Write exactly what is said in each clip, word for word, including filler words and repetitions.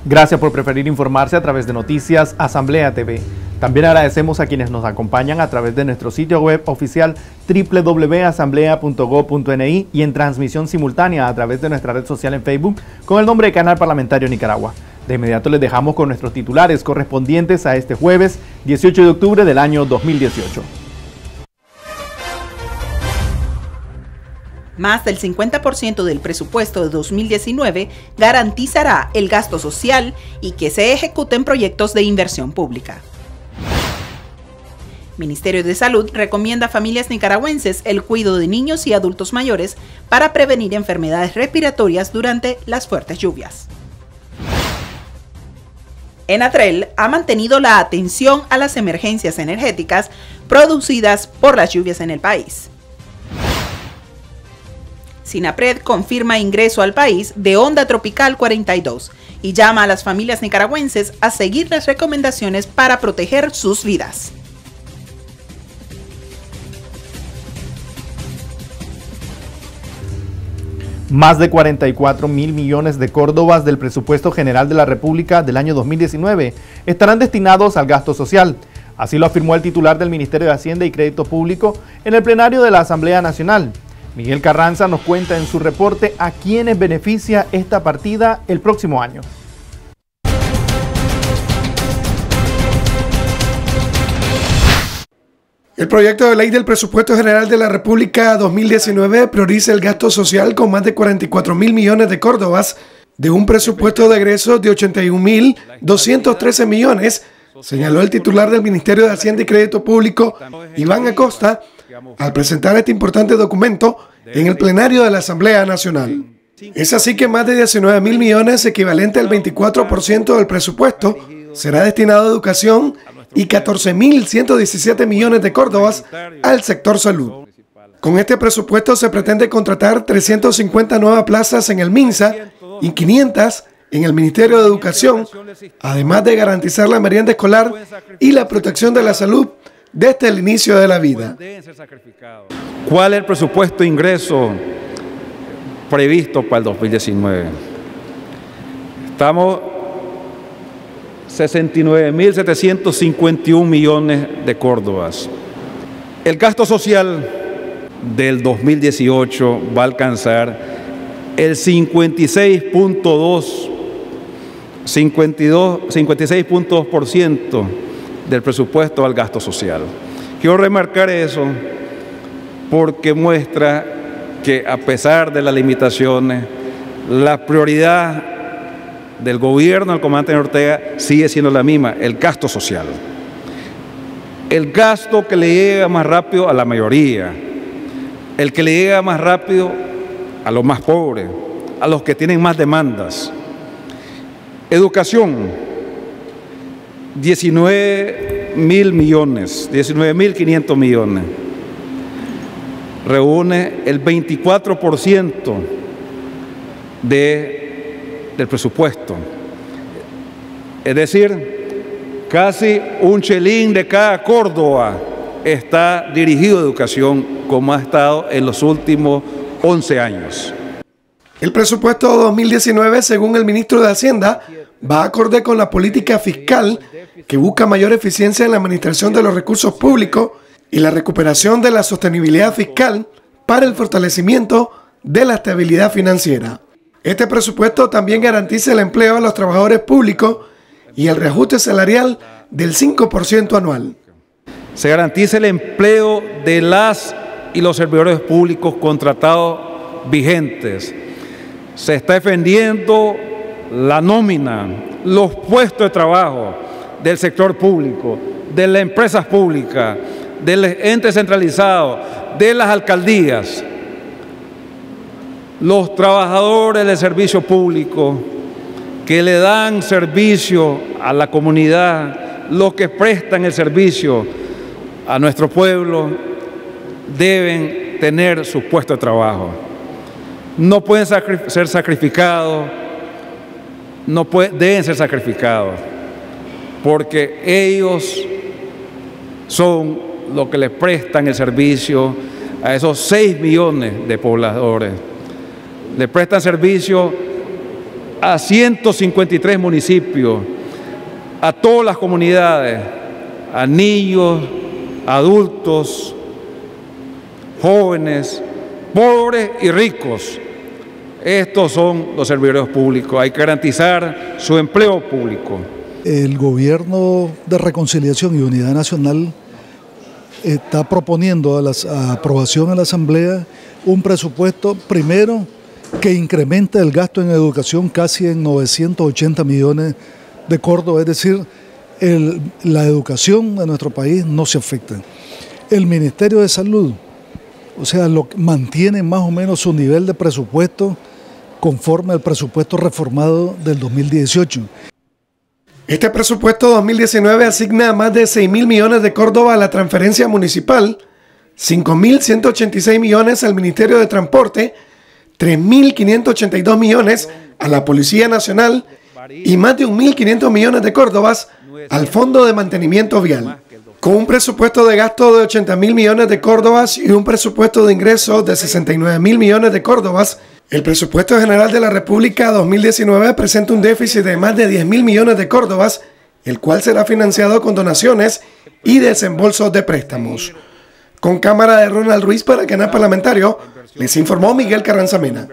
Gracias por preferir informarse a través de Noticias Asamblea T V. También agradecemos a quienes nos acompañan a través de nuestro sitio web oficial doble u doble u doble u punto asamblea punto gob punto ene i y en transmisión simultánea a través de nuestra red social en Facebook con el nombre de Canal Parlamentario Nicaragua. De inmediato les dejamos con nuestros titulares correspondientes a este jueves dieciocho de octubre del año dos mil dieciocho. Más del cincuenta por ciento del presupuesto de dos mil diecinueve garantizará el gasto social y que se ejecuten proyectos de inversión pública. Ministerio de Salud recomienda a familias nicaragüenses el cuidado de niños y adultos mayores para prevenir enfermedades respiratorias durante las fuertes lluvias. Enatrel ha mantenido la atención a las emergencias energéticas producidas por las lluvias en el país. SINAPRED confirma ingreso al país de onda tropical cuarenta y dos y llama a las familias nicaragüenses a seguir las recomendaciones para proteger sus vidas. Más de cuarenta y cuatro mil millones de córdobas del presupuesto general de la República del año dos mil diecinueve estarán destinados al gasto social. Así lo afirmó el titular del Ministerio de Hacienda y Crédito Público en el plenario de la Asamblea Nacional. Miguel Carranza nos cuenta en su reporte a quiénes beneficia esta partida el próximo año. El proyecto de ley del Presupuesto General de la República dos mil diecinueve prioriza el gasto social con más de cuarenta y cuatro mil millones de córdobas de un presupuesto de egresos de ochenta y un mil doscientos trece millones, señaló el titular del Ministerio de Hacienda y Crédito Público, Iván Acosta, al presentar este importante documento en el plenario de la Asamblea Nacional. Es así que más de diecinueve mil millones, equivalente al veinticuatro por ciento del presupuesto, será destinado a educación y catorce mil ciento diecisiete millones de córdobas al sector salud. Con este presupuesto se pretende contratar trescientas cincuenta nuevas plazas en el MINSA y quinientas en el Ministerio de Educación, además de garantizar la merienda escolar y la protección de la salud desde el inicio de la vida. ¿Cuál es el presupuesto de ingreso previsto para el dos mil diecinueve? Estamos sesenta y nueve mil setecientos cincuenta y un millones de córdobas. El gasto social del dos mil dieciocho va a alcanzar el cincuenta y seis punto dos por ciento del presupuesto al gasto social. Quiero remarcar eso porque muestra que a pesar de las limitaciones, la prioridad del gobierno del comandante Ortega sigue siendo la misma, el gasto social. El gasto que le llega más rápido a la mayoría, el que le llega más rápido a los más pobres, a los que tienen más demandas. Educación, diecinueve mil millones, diecinueve mil quinientos millones. Reúne el veinticuatro por ciento de del presupuesto, es decir, casi un chelín de cada Córdoba está dirigido a educación, como ha estado en los últimos once años. El presupuesto dos mil diecinueve, según el ministro de Hacienda, va acorde con la política fiscal que busca mayor eficiencia en la administración de los recursos públicos y la recuperación de la sostenibilidad fiscal para el fortalecimiento de la estabilidad financiera. Este presupuesto también garantiza el empleo a los trabajadores públicos y el reajuste salarial del cinco por ciento anual. Se garantiza el empleo de las y los servidores públicos contratados vigentes. Se está defendiendo la nómina, los puestos de trabajo del sector público, de las empresas públicas, del ente centralizado, de las alcaldías. Los trabajadores del servicio público que le dan servicio a la comunidad, los que prestan el servicio a nuestro pueblo, deben tener su puesto de trabajo. No pueden sacri- ser sacrificados, no pueden, deben ser sacrificados, porque ellos son los que le prestan el servicio a esos seis millones de pobladores. Le prestan servicio a ciento cincuenta y tres municipios, a todas las comunidades, a niños, adultos, jóvenes, pobres y ricos. Estos son los servidores públicos. Hay que garantizar su empleo público. El Gobierno de Reconciliación y Unidad Nacional está proponiendo a la a aprobación en la Asamblea un presupuesto, primero, que incrementa el gasto en educación casi en novecientos ochenta millones de córdobas, es decir, el, la educación de nuestro país no se afecta. El Ministerio de Salud, o sea, lo, mantiene más o menos su nivel de presupuesto conforme al presupuesto reformado del dos mil dieciocho. Este presupuesto dos mil diecinueve asigna más de seis mil millones de córdobas a la transferencia municipal, cinco mil ciento ochenta y seis millones al Ministerio de Transporte, tres mil quinientos ochenta y dos millones a la Policía Nacional y más de mil quinientos millones de córdobas al Fondo de Mantenimiento Vial. Con un presupuesto de gasto de ochenta mil millones de córdobas y un presupuesto de ingresos de sesenta y nueve mil millones de córdobas, el presupuesto general de la República dos mil diecinueve presenta un déficit de más de diez mil millones de córdobas, el cual será financiado con donaciones y desembolsos de préstamos. Con cámara de Ronald Ruiz para el canal parlamentario, les informó Miguel Carranza Mena.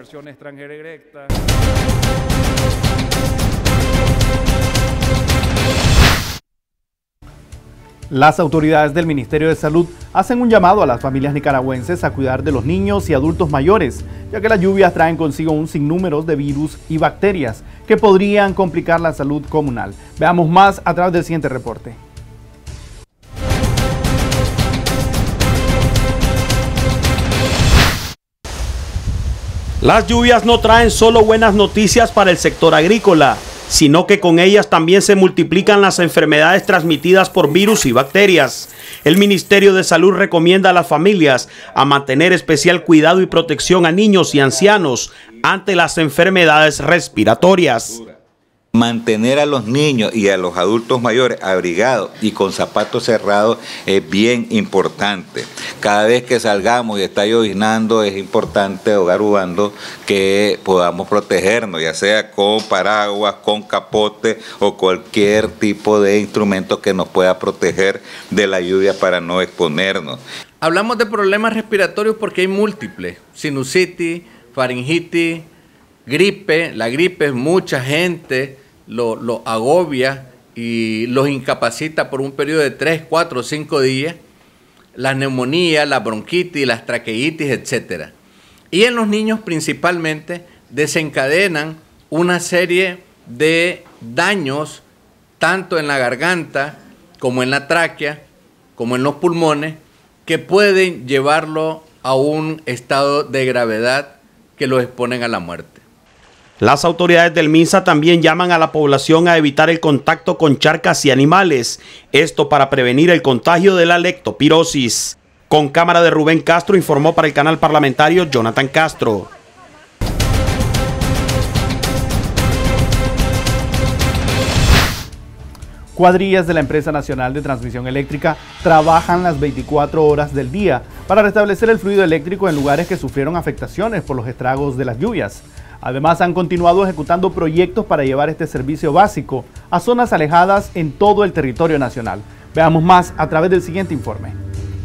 Las autoridades del Ministerio de Salud hacen un llamado a las familias nicaragüenses a cuidar de los niños y adultos mayores, ya que las lluvias traen consigo un sinnúmero de virus y bacterias que podrían complicar la salud comunal. Veamos más a través del siguiente reporte. Las lluvias no traen solo buenas noticias para el sector agrícola, sino que con ellas también se multiplican las enfermedades transmitidas por virus y bacterias. El Ministerio de Salud recomienda a las familias a mantener especial cuidado y protección a niños y ancianos ante las enfermedades respiratorias. Mantener a los niños y a los adultos mayores abrigados y con zapatos cerrados es bien importante. Cada vez que salgamos y está lloviznando es importante o garubando que podamos protegernos, ya sea con paraguas, con capote o cualquier tipo de instrumento que nos pueda proteger de la lluvia para no exponernos. Hablamos de problemas respiratorios porque hay múltiples: sinusitis, faringitis, gripe. La gripe es mucha gente. Lo, lo agobia y los incapacita por un periodo de tres, cuatro, cinco días, la neumonía, la bronquitis, las traqueitis, etcétera. Y en los niños principalmente desencadenan una serie de daños tanto en la garganta como en la tráquea, como en los pulmones, que pueden llevarlo a un estado de gravedad que los exponen a la muerte. Las autoridades del MINSA también llaman a la población a evitar el contacto con charcas y animales, esto para prevenir el contagio de la leptospirosis. Con cámara de Rubén Castro informó para el canal parlamentario Jonathan Castro. Cuadrillas de la Empresa Nacional de Transmisión Eléctrica trabajan las veinticuatro horas del día para restablecer el fluido eléctrico en lugares que sufrieron afectaciones por los estragos de las lluvias. Además, han continuado ejecutando proyectos para llevar este servicio básico a zonas alejadas en todo el territorio nacional. Veamos más a través del siguiente informe.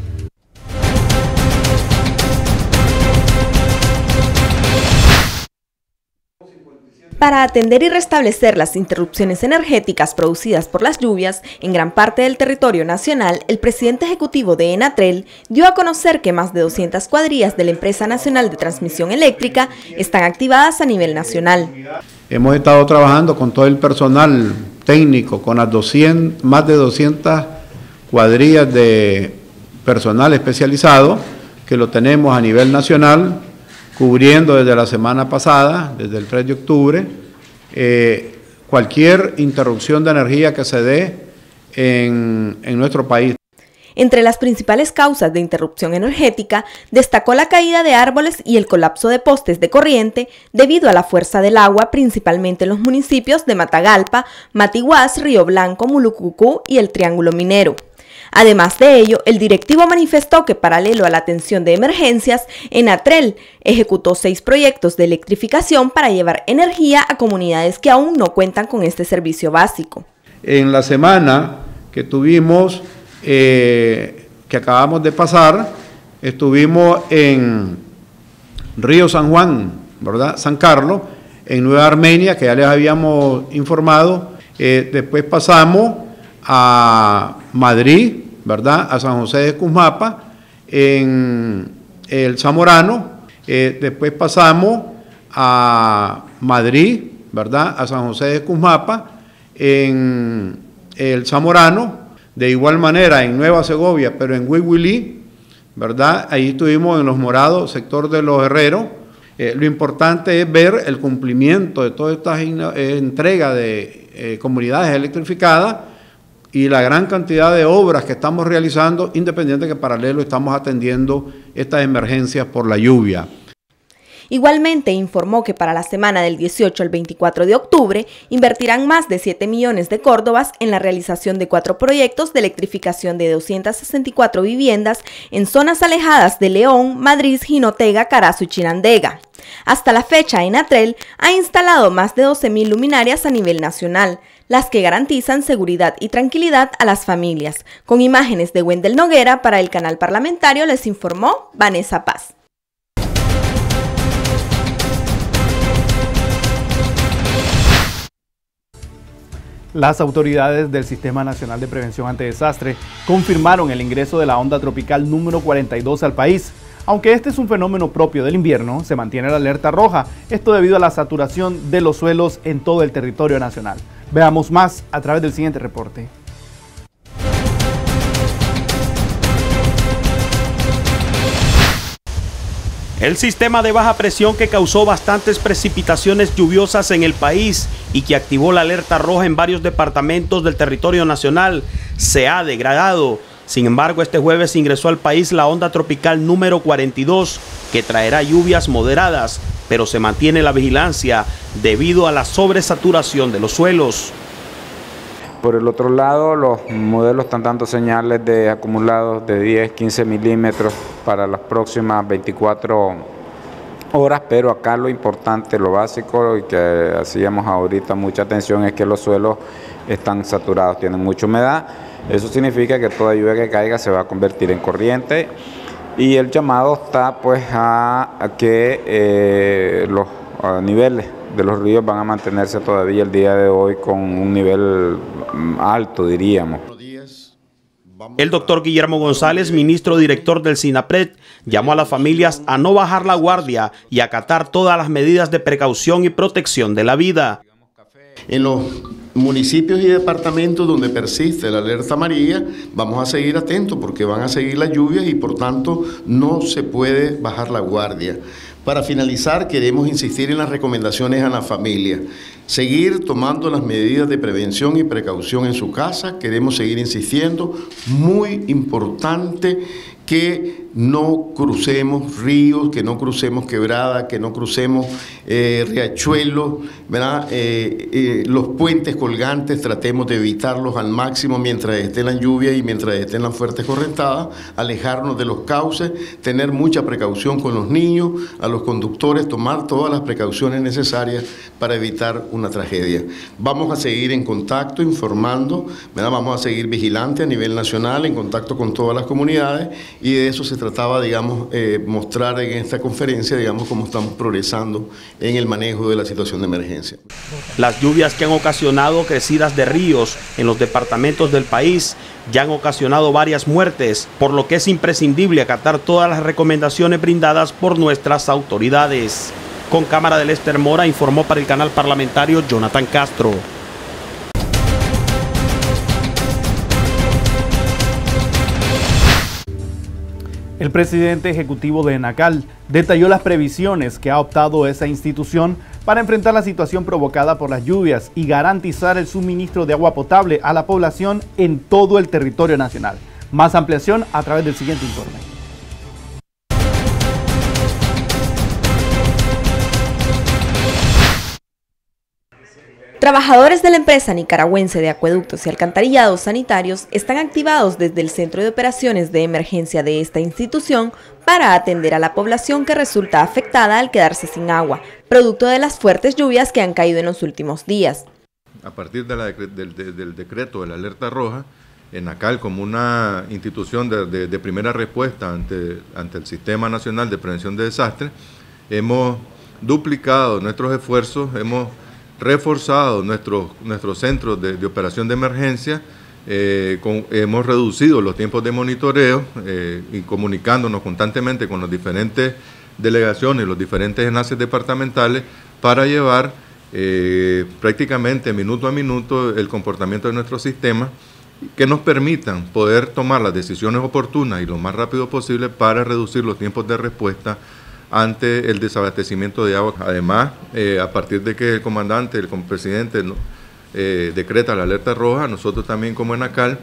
Para atender y restablecer las interrupciones energéticas producidas por las lluvias en gran parte del territorio nacional, el presidente ejecutivo de ENATREL dio a conocer que más de doscientas cuadrillas de la Empresa Nacional de Transmisión Eléctrica están activadas a nivel nacional. Hemos estado trabajando con todo el personal técnico, con las doscientas, más de doscientas cuadrillas de personal especializado que lo tenemos a nivel nacional, cubriendo desde la semana pasada, desde el tres de octubre, eh, cualquier interrupción de energía que se dé en, en nuestro país. Entre las principales causas de interrupción energética, destacó la caída de árboles y el colapso de postes de corriente debido a la fuerza del agua, principalmente en los municipios de Matagalpa, Matiguás, Río Blanco, Mulucucú y el Triángulo Minero. Además de ello, el directivo manifestó que paralelo a la atención de emergencias, ENATREL ejecutó seis proyectos de electrificación para llevar energía a comunidades que aún no cuentan con este servicio básico. En la semana que tuvimos, eh, que acabamos de pasar, estuvimos en Río San Juan, ¿verdad? San Carlos, en Nueva Armenia, que ya les habíamos informado. Eh, después pasamos a Madrid, ¿verdad? A San José de Cusmapa, en el Zamorano. Eh, después pasamos a Madrid, ¿verdad? A San José de Cusmapa, en el Zamorano. De igual manera en Nueva Segovia, pero en Huihuilí, ¿verdad? Ahí estuvimos en Los Morados, sector de Los Herreros. Eh, lo importante es ver el cumplimiento de toda esta eh, entrega de eh, comunidades electrificadas y la gran cantidad de obras que estamos realizando, independiente que paralelo estamos atendiendo estas emergencias por la lluvia. Igualmente informó que para la semana del dieciocho al veinticuatro de octubre invertirán más de siete millones de córdobas en la realización de cuatro proyectos de electrificación de doscientas sesenta y cuatro viviendas en zonas alejadas de León, Madrid, Jinotega, Carazo y Chinandega. Hasta la fecha, ENATREL ha instalado más de doce mil luminarias a nivel nacional, las que garantizan seguridad y tranquilidad a las familias. Con imágenes de Wendel Noguera para el canal parlamentario les informó Vanessa Paz. Las autoridades del Sistema Nacional de Prevención ante Desastre confirmaron el ingreso de la onda tropical número cuarenta y dos al país. Aunque este es un fenómeno propio del invierno, se mantiene la alerta roja, esto debido a la saturación de los suelos en todo el territorio nacional. Veamos más a través del siguiente reporte. El sistema de baja presión que causó bastantes precipitaciones lluviosas en el país y que activó la alerta roja en varios departamentos del territorio nacional se ha degradado. Sin embargo, este jueves ingresó al país la onda tropical número cuarenta y dos, que traerá lluvias moderadas, pero se mantiene la vigilancia debido a la sobresaturación de los suelos. Por el otro lado, los modelos están dando señales de acumulados de diez a quince milímetros para las próximas veinticuatro horas, pero acá lo importante, lo básico y que hacíamos ahorita mucha atención es que los suelos están saturados, tienen mucha humedad. Eso significa que toda lluvia que caiga se va a convertir en corriente y el llamado está pues a, a que eh, los a niveles de los ríos van a mantenerse todavía el día de hoy con un nivel alto, diríamos. El doctor Guillermo González, ministro director del SINAPRED, llamó a las familias a no bajar la guardia y acatar todas las medidas de precaución y protección de la vida. En los municipios y departamentos donde persiste la alerta amarilla, vamos a seguir atentos porque van a seguir las lluvias y por tanto no se puede bajar la guardia. Para finalizar, queremos insistir en las recomendaciones a la familia. Seguir tomando las medidas de prevención y precaución en su casa. Queremos seguir insistiendo. Muy importante que no crucemos ríos, que no crucemos quebradas, que no crucemos eh, riachuelos, ¿verdad? Eh, eh, los puentes colgantes, tratemos de evitarlos al máximo mientras esté la lluvia y mientras estén las fuertes correntadas, alejarnos de los cauces, tener mucha precaución con los niños, a los conductores, tomar todas las precauciones necesarias para evitar una tragedia. Vamos a seguir en contacto, informando, ¿verdad? Vamos a seguir vigilantes a nivel nacional, en contacto con todas las comunidades, y de eso se trataba, digamos, eh, mostrar en esta conferencia, digamos, cómo estamos progresando en el manejo de la situación de emergencia. Las lluvias que han ocasionado crecidas de ríos en los departamentos del país ya han ocasionado varias muertes, por lo que es imprescindible acatar todas las recomendaciones brindadas por nuestras autoridades. Con cámara de Lester Mora informó para el canal parlamentario Jonathan Castro. El presidente ejecutivo de ENACAL detalló las previsiones que ha optado esa institución para enfrentar la situación provocada por las lluvias y garantizar el suministro de agua potable a la población en todo el territorio nacional. Más ampliación a través del siguiente informe. Trabajadores de la empresa nicaragüense de acueductos y alcantarillados sanitarios están activados desde el Centro de Operaciones de Emergencia de esta institución para atender a la población que resulta afectada al quedarse sin agua, producto de las fuertes lluvias que han caído en los últimos días. A partir de la, del, del, del decreto de la alerta roja, ENACAL, como una institución de, de, de primera respuesta ante, ante el Sistema Nacional de Prevención de Desastres, hemos duplicado nuestros esfuerzos, hemos reforzado nuestros, nuestros centros de, de operación de emergencia, eh, con, hemos reducido los tiempos de monitoreo eh, y comunicándonos constantemente con las diferentes delegaciones, los diferentes enlaces departamentales para llevar eh, prácticamente minuto a minuto el comportamiento de nuestro sistema que nos permitan poder tomar las decisiones oportunas y lo más rápido posible para reducir los tiempos de respuesta ante el desabastecimiento de agua. Además, eh, a partir de que el comandante, el presidente eh, decreta la alerta roja, nosotros también como ENACAL,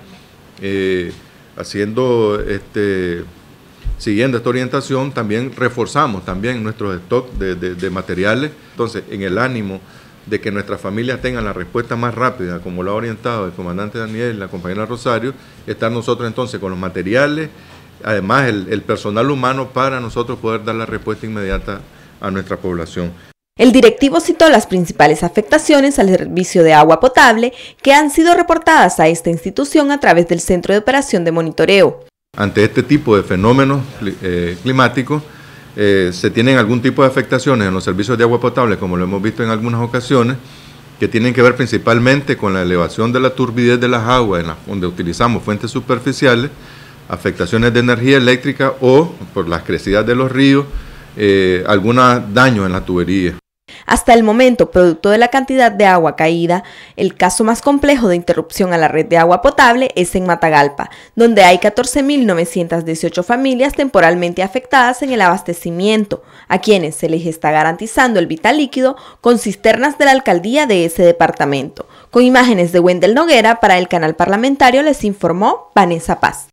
eh, haciendo, este, siguiendo esta orientación, también reforzamos también nuestros stocks de, de, de materiales. Entonces, en el ánimo de que nuestras familias tengan la respuesta más rápida, como lo ha orientado el comandante Daniel y la compañera Rosario, estar nosotros entonces con los materiales, además el, el personal humano para nosotros poder dar la respuesta inmediata a nuestra población. El directivo citó las principales afectaciones al servicio de agua potable que han sido reportadas a esta institución a través del Centro de Operación de Monitoreo. Ante este tipo de fenómenos eh, climáticos, eh, se tienen algún tipo de afectaciones en los servicios de agua potable, como lo hemos visto en algunas ocasiones, que tienen que ver principalmente con la elevación de la turbidez de las aguas, en la, donde utilizamos fuentes superficiales, afectaciones de energía eléctrica o por las crecidas de los ríos, eh, algunos daños en la tubería. Hasta el momento, producto de la cantidad de agua caída, el caso más complejo de interrupción a la red de agua potable es en Matagalpa, donde hay catorce mil novecientas dieciocho familias temporalmente afectadas en el abastecimiento, a quienes se les está garantizando el vital líquido con cisternas de la alcaldía de ese departamento. Con imágenes de Wendel Noguera, para el canal parlamentario les informó Vanessa Paz.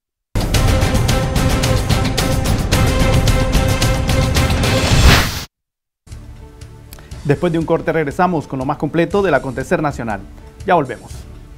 Después de un corte regresamos con lo más completo del acontecer nacional. Ya volvemos.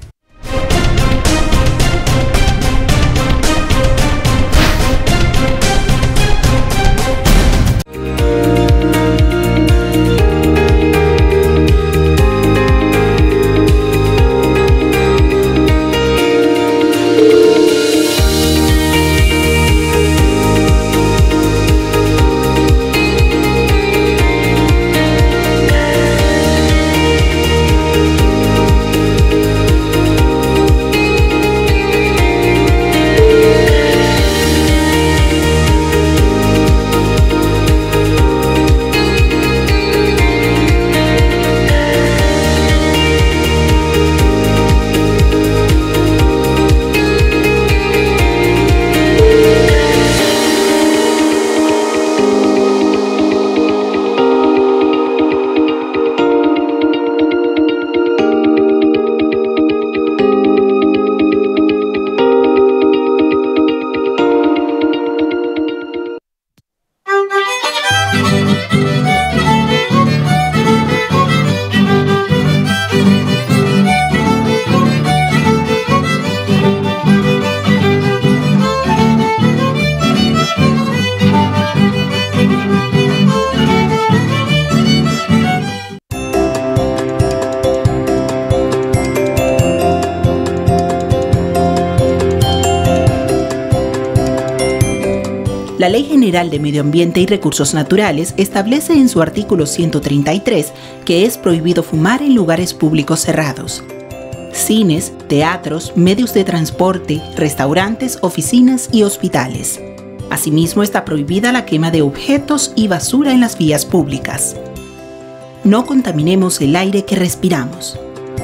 La Ley General de Medio Ambiente y Recursos Naturales establece en su artículo ciento treinta y tres que es prohibido fumar en lugares públicos cerrados. Cines, teatros, medios de transporte, restaurantes, oficinas y hospitales. Asimismo, está prohibida la quema de objetos y basura en las vías públicas. No contaminemos el aire que respiramos.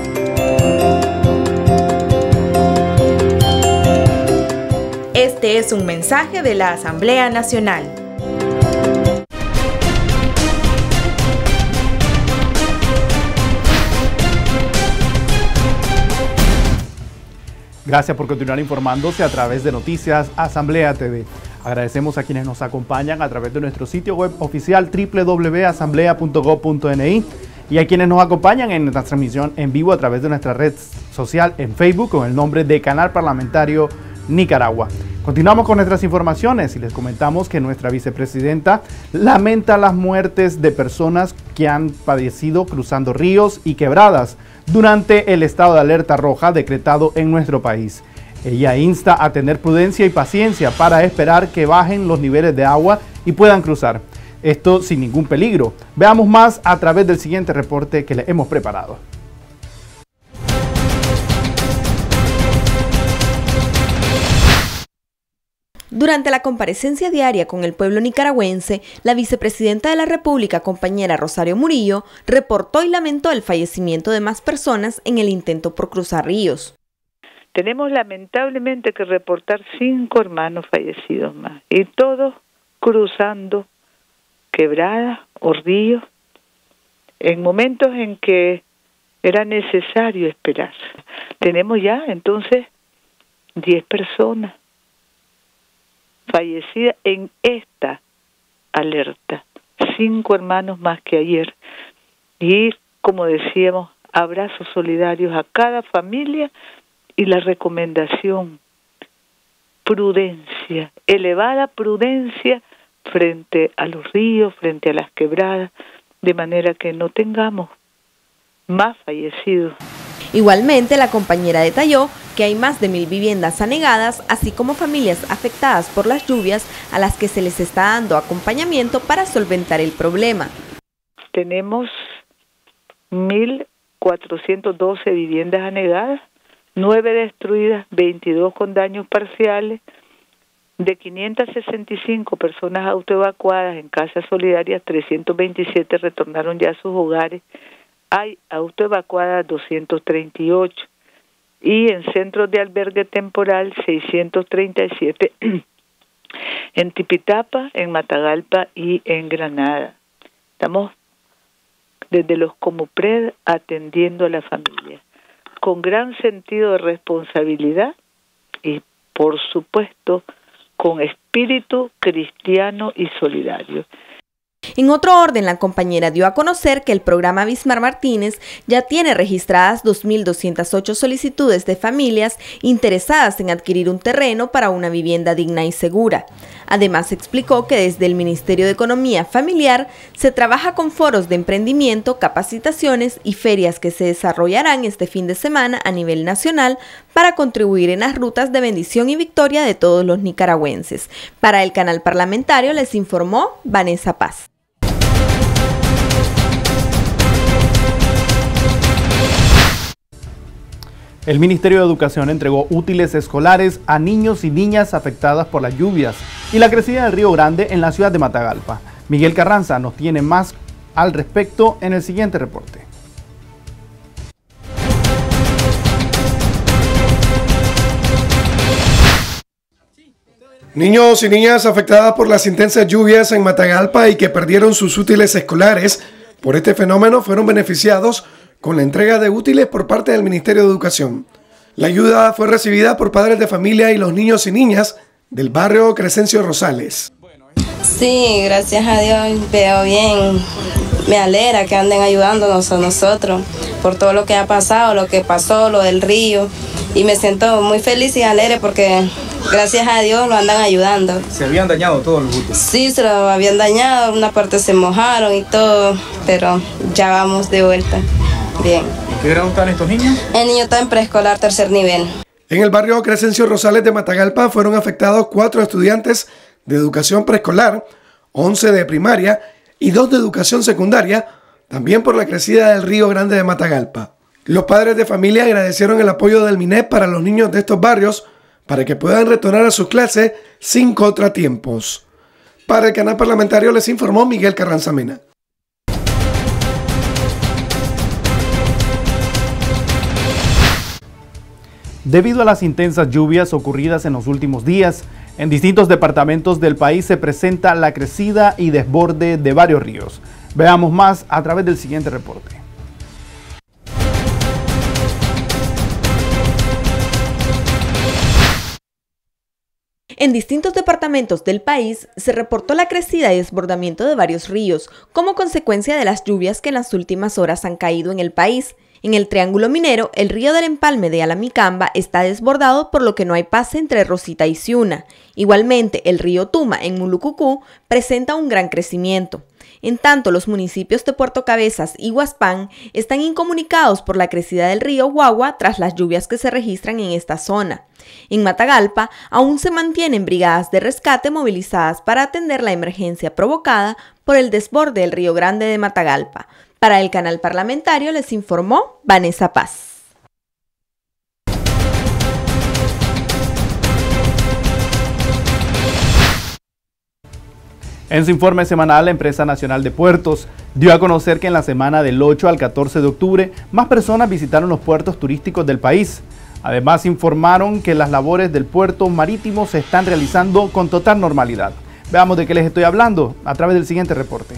Este es un mensaje de la Asamblea Nacional. Gracias por continuar informándose a través de Noticias Asamblea T V. Agradecemos a quienes nos acompañan a través de nuestro sitio web oficial doble u doble u doble u punto asamblea punto gob punto ene i y a quienes nos acompañan en nuestra transmisión en vivo a través de nuestra red social en Facebook con el nombre de Canal Parlamentario Nicaragua. Continuamos con nuestras informaciones y les comentamos que nuestra vicepresidenta lamenta las muertes de personas que han padecido cruzando ríos y quebradas durante el estado de alerta roja decretado en nuestro país. Ella insta a tener prudencia y paciencia para esperar que bajen los niveles de agua y puedan cruzar. Esto sin ningún peligro. Veamos más a través del siguiente reporte que les hemos preparado. Durante la comparecencia diaria con el pueblo nicaragüense, la vicepresidenta de la República, compañera Rosario Murillo, reportó y lamentó el fallecimiento de más personas en el intento por cruzar ríos. Tenemos lamentablemente que reportar cinco hermanos fallecidos más, y todos cruzando quebradas o ríos en momentos en que era necesario esperar. Tenemos ya entonces diez personas fallecidas en esta alerta, cinco hermanos más que ayer. Y como decíamos, abrazos solidarios a cada familia y la recomendación, prudencia, elevada prudencia frente a los ríos, frente a las quebradas, de manera que no tengamos más fallecidos. Igualmente, la compañera detalló que hay más de mil viviendas anegadas, así como familias afectadas por las lluvias a las que se les está dando acompañamiento para solventar el problema. Tenemos mil cuatrocientas doce viviendas anegadas, nueve destruidas, veintidós con daños parciales. De quinientas sesenta y cinco personas autoevacuadas en casas solidarias, trescientos veintisiete retornaron ya a sus hogares. Hay autoevacuadas doscientos treinta y ocho y en centros de albergue temporal seiscientos treinta y siete en Tipitapa, en Matagalpa y en Granada. Estamos desde los Comupred atendiendo a la familia con gran sentido de responsabilidad y, por supuesto, con espíritu cristiano y solidario. En otro orden, la compañera dio a conocer que el programa Bismar Martínez ya tiene registradas dos mil doscientas ocho solicitudes de familias interesadas en adquirir un terreno para una vivienda digna y segura. Además, explicó que desde el Ministerio de Economía Familiar se trabaja con foros de emprendimiento, capacitaciones y ferias que se desarrollarán este fin de semana a nivel nacional para contribuir en las rutas de bendición y victoria de todos los nicaragüenses. Para el canal parlamentario les informó Vanessa Paz. El Ministerio de Educación entregó útiles escolares a niños y niñas afectadas por las lluvias y la crecida del Río Grande en la ciudad de Matagalpa. Miguel Carranza nos tiene más al respecto en el siguiente reporte. Niños y niñas afectadas por las intensas lluvias en Matagalpa y que perdieron sus útiles escolares por este fenómeno fueron beneficiados con la entrega de útiles por parte del Ministerio de Educación. La ayuda fue recibida por padres de familia y los niños y niñas del barrio Crescencio Rosales. Sí, gracias a Dios veo bien, me alegra que anden ayudándonos a nosotros por todo lo que ha pasado, lo que pasó, lo del río, y me siento muy feliz y alegre porque gracias a Dios lo andan ayudando. ¿Se habían dañado todos los útiles? Sí, se lo habían dañado, una parte se mojaron y todo, pero ya vamos de vuelta. Bien. ¿En qué grado están estos niños? El niño está en preescolar tercer nivel. En el barrio Crescencio Rosales de Matagalpa fueron afectados cuatro estudiantes de educación preescolar, once de primaria y dos de educación secundaria, también por la crecida del Río Grande de Matagalpa. Los padres de familia agradecieron el apoyo del MINEP para los niños de estos barrios para que puedan retornar a sus clases sin contratiempos. Para el canal parlamentario les informó Miguel Carranza Mena. Debido a las intensas lluvias ocurridas en los últimos días, en distintos departamentos del país se presenta la crecida y desborde de varios ríos. Veamos más a través del siguiente reporte. En distintos departamentos del país se reportó la crecida y desbordamiento de varios ríos como consecuencia de las lluvias que en las últimas horas han caído en el país. En el Triángulo Minero, el río del Empalme de Alamicamba está desbordado, por lo que no hay pase entre Rosita y Ciuna. Igualmente, el río Tuma en Mulucucú presenta un gran crecimiento. En tanto, los municipios de Puerto Cabezas y Huaspán están incomunicados por la crecida del río Guagua tras las lluvias que se registran en esta zona. En Matagalpa, aún se mantienen brigadas de rescate movilizadas para atender la emergencia provocada por el desborde del Río Grande de Matagalpa. Para el canal parlamentario les informó Vanessa Paz. En su informe semanal, la Empresa Nacional de Puertos dio a conocer que en la semana del ocho al catorce de octubre, más personas visitaron los puertos turísticos del país. Además, informaron que las labores del puerto marítimo se están realizando con total normalidad. Veamos de qué les estoy hablando a través del siguiente reporte.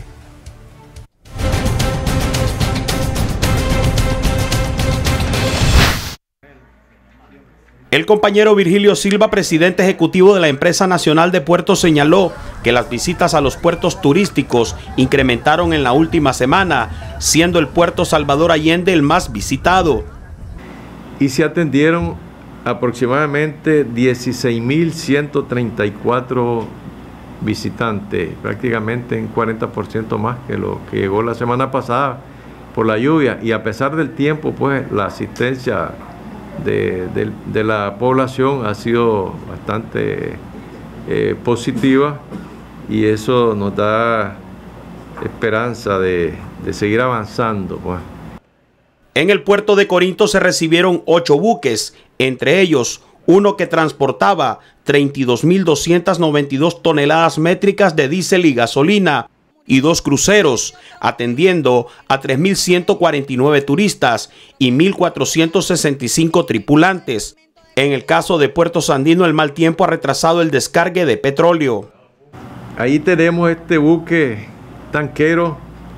El compañero Virgilio Silva, presidente ejecutivo de la Empresa Nacional de Puertos, señaló que las visitas a los puertos turísticos incrementaron en la última semana, siendo el puerto Salvador Allende el más visitado. Y se atendieron aproximadamente dieciséis mil ciento treinta y cuatro visitantes, prácticamente un cuarenta por ciento más que lo que llegó la semana pasada por la lluvia. Y a pesar del tiempo, pues la asistencia De, de, de la población ha sido bastante eh, positiva, y eso nos da esperanza de, de seguir avanzando, pues. En el puerto de Corinto se recibieron ocho buques, entre ellos uno que transportaba treinta y dos mil doscientas noventa y dos toneladas métricas de diésel y gasolina, y dos cruceros, atendiendo a tres mil ciento cuarenta y nueve turistas y mil cuatrocientos sesenta y cinco tripulantes. En el caso de Puerto Sandino, el mal tiempo ha retrasado el descargue de petróleo. Ahí tenemos este buque tanquero,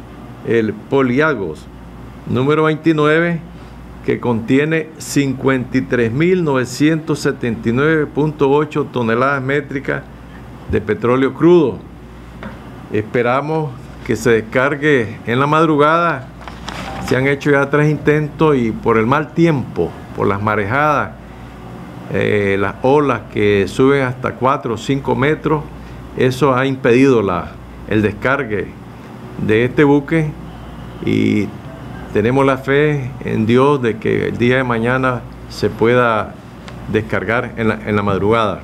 el Poliagos, número veintinueve, que contiene cincuenta y tres mil novecientos setenta y nueve punto ocho toneladas métricas de petróleo crudo. Esperamos que se descargue en la madrugada. Se han hecho ya tres intentos, y por el mal tiempo, por las marejadas, eh, las olas que suben hasta cuatro o cinco metros, eso ha impedido la, el descargue de este buque, y tenemos la fe en Dios de que el día de mañana se pueda descargar en la, en la madrugada.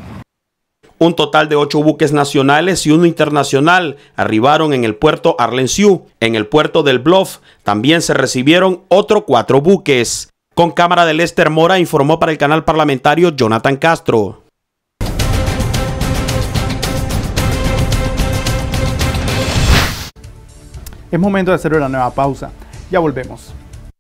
Un total de ocho buques nacionales y uno internacional arribaron en el puerto Arlenciú. En el puerto del Bluff también se recibieron otros cuatro buques. Con cámara de Lester Mora, informó para el canal parlamentario Jonathan Castro. Es momento de hacer una nueva pausa. Ya volvemos.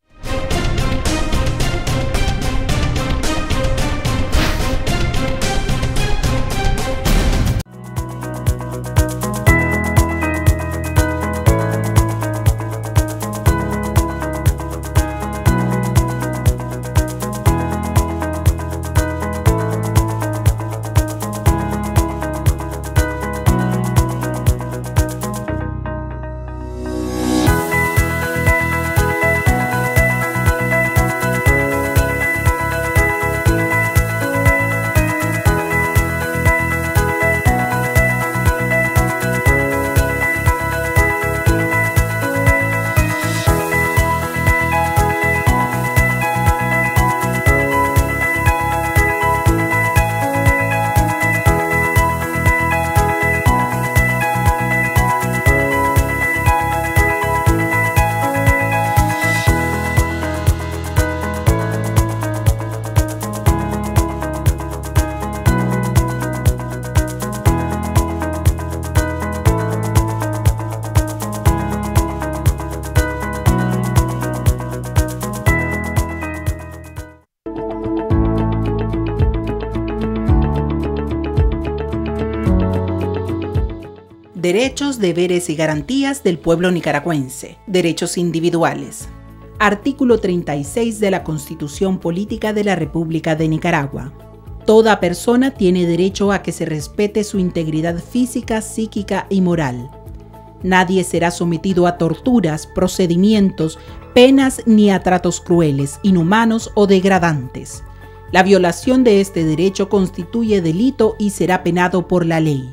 Derechos, deberes y garantías del pueblo nicaragüense. Derechos individuales. Artículo treinta y seis de la Constitución Política de la República de Nicaragua. Toda persona tiene derecho a que se respete su integridad física, psíquica y moral. Nadie será sometido a torturas, procedimientos, penas ni a tratos crueles, inhumanos o degradantes. La violación de este derecho constituye delito y será penado por la ley.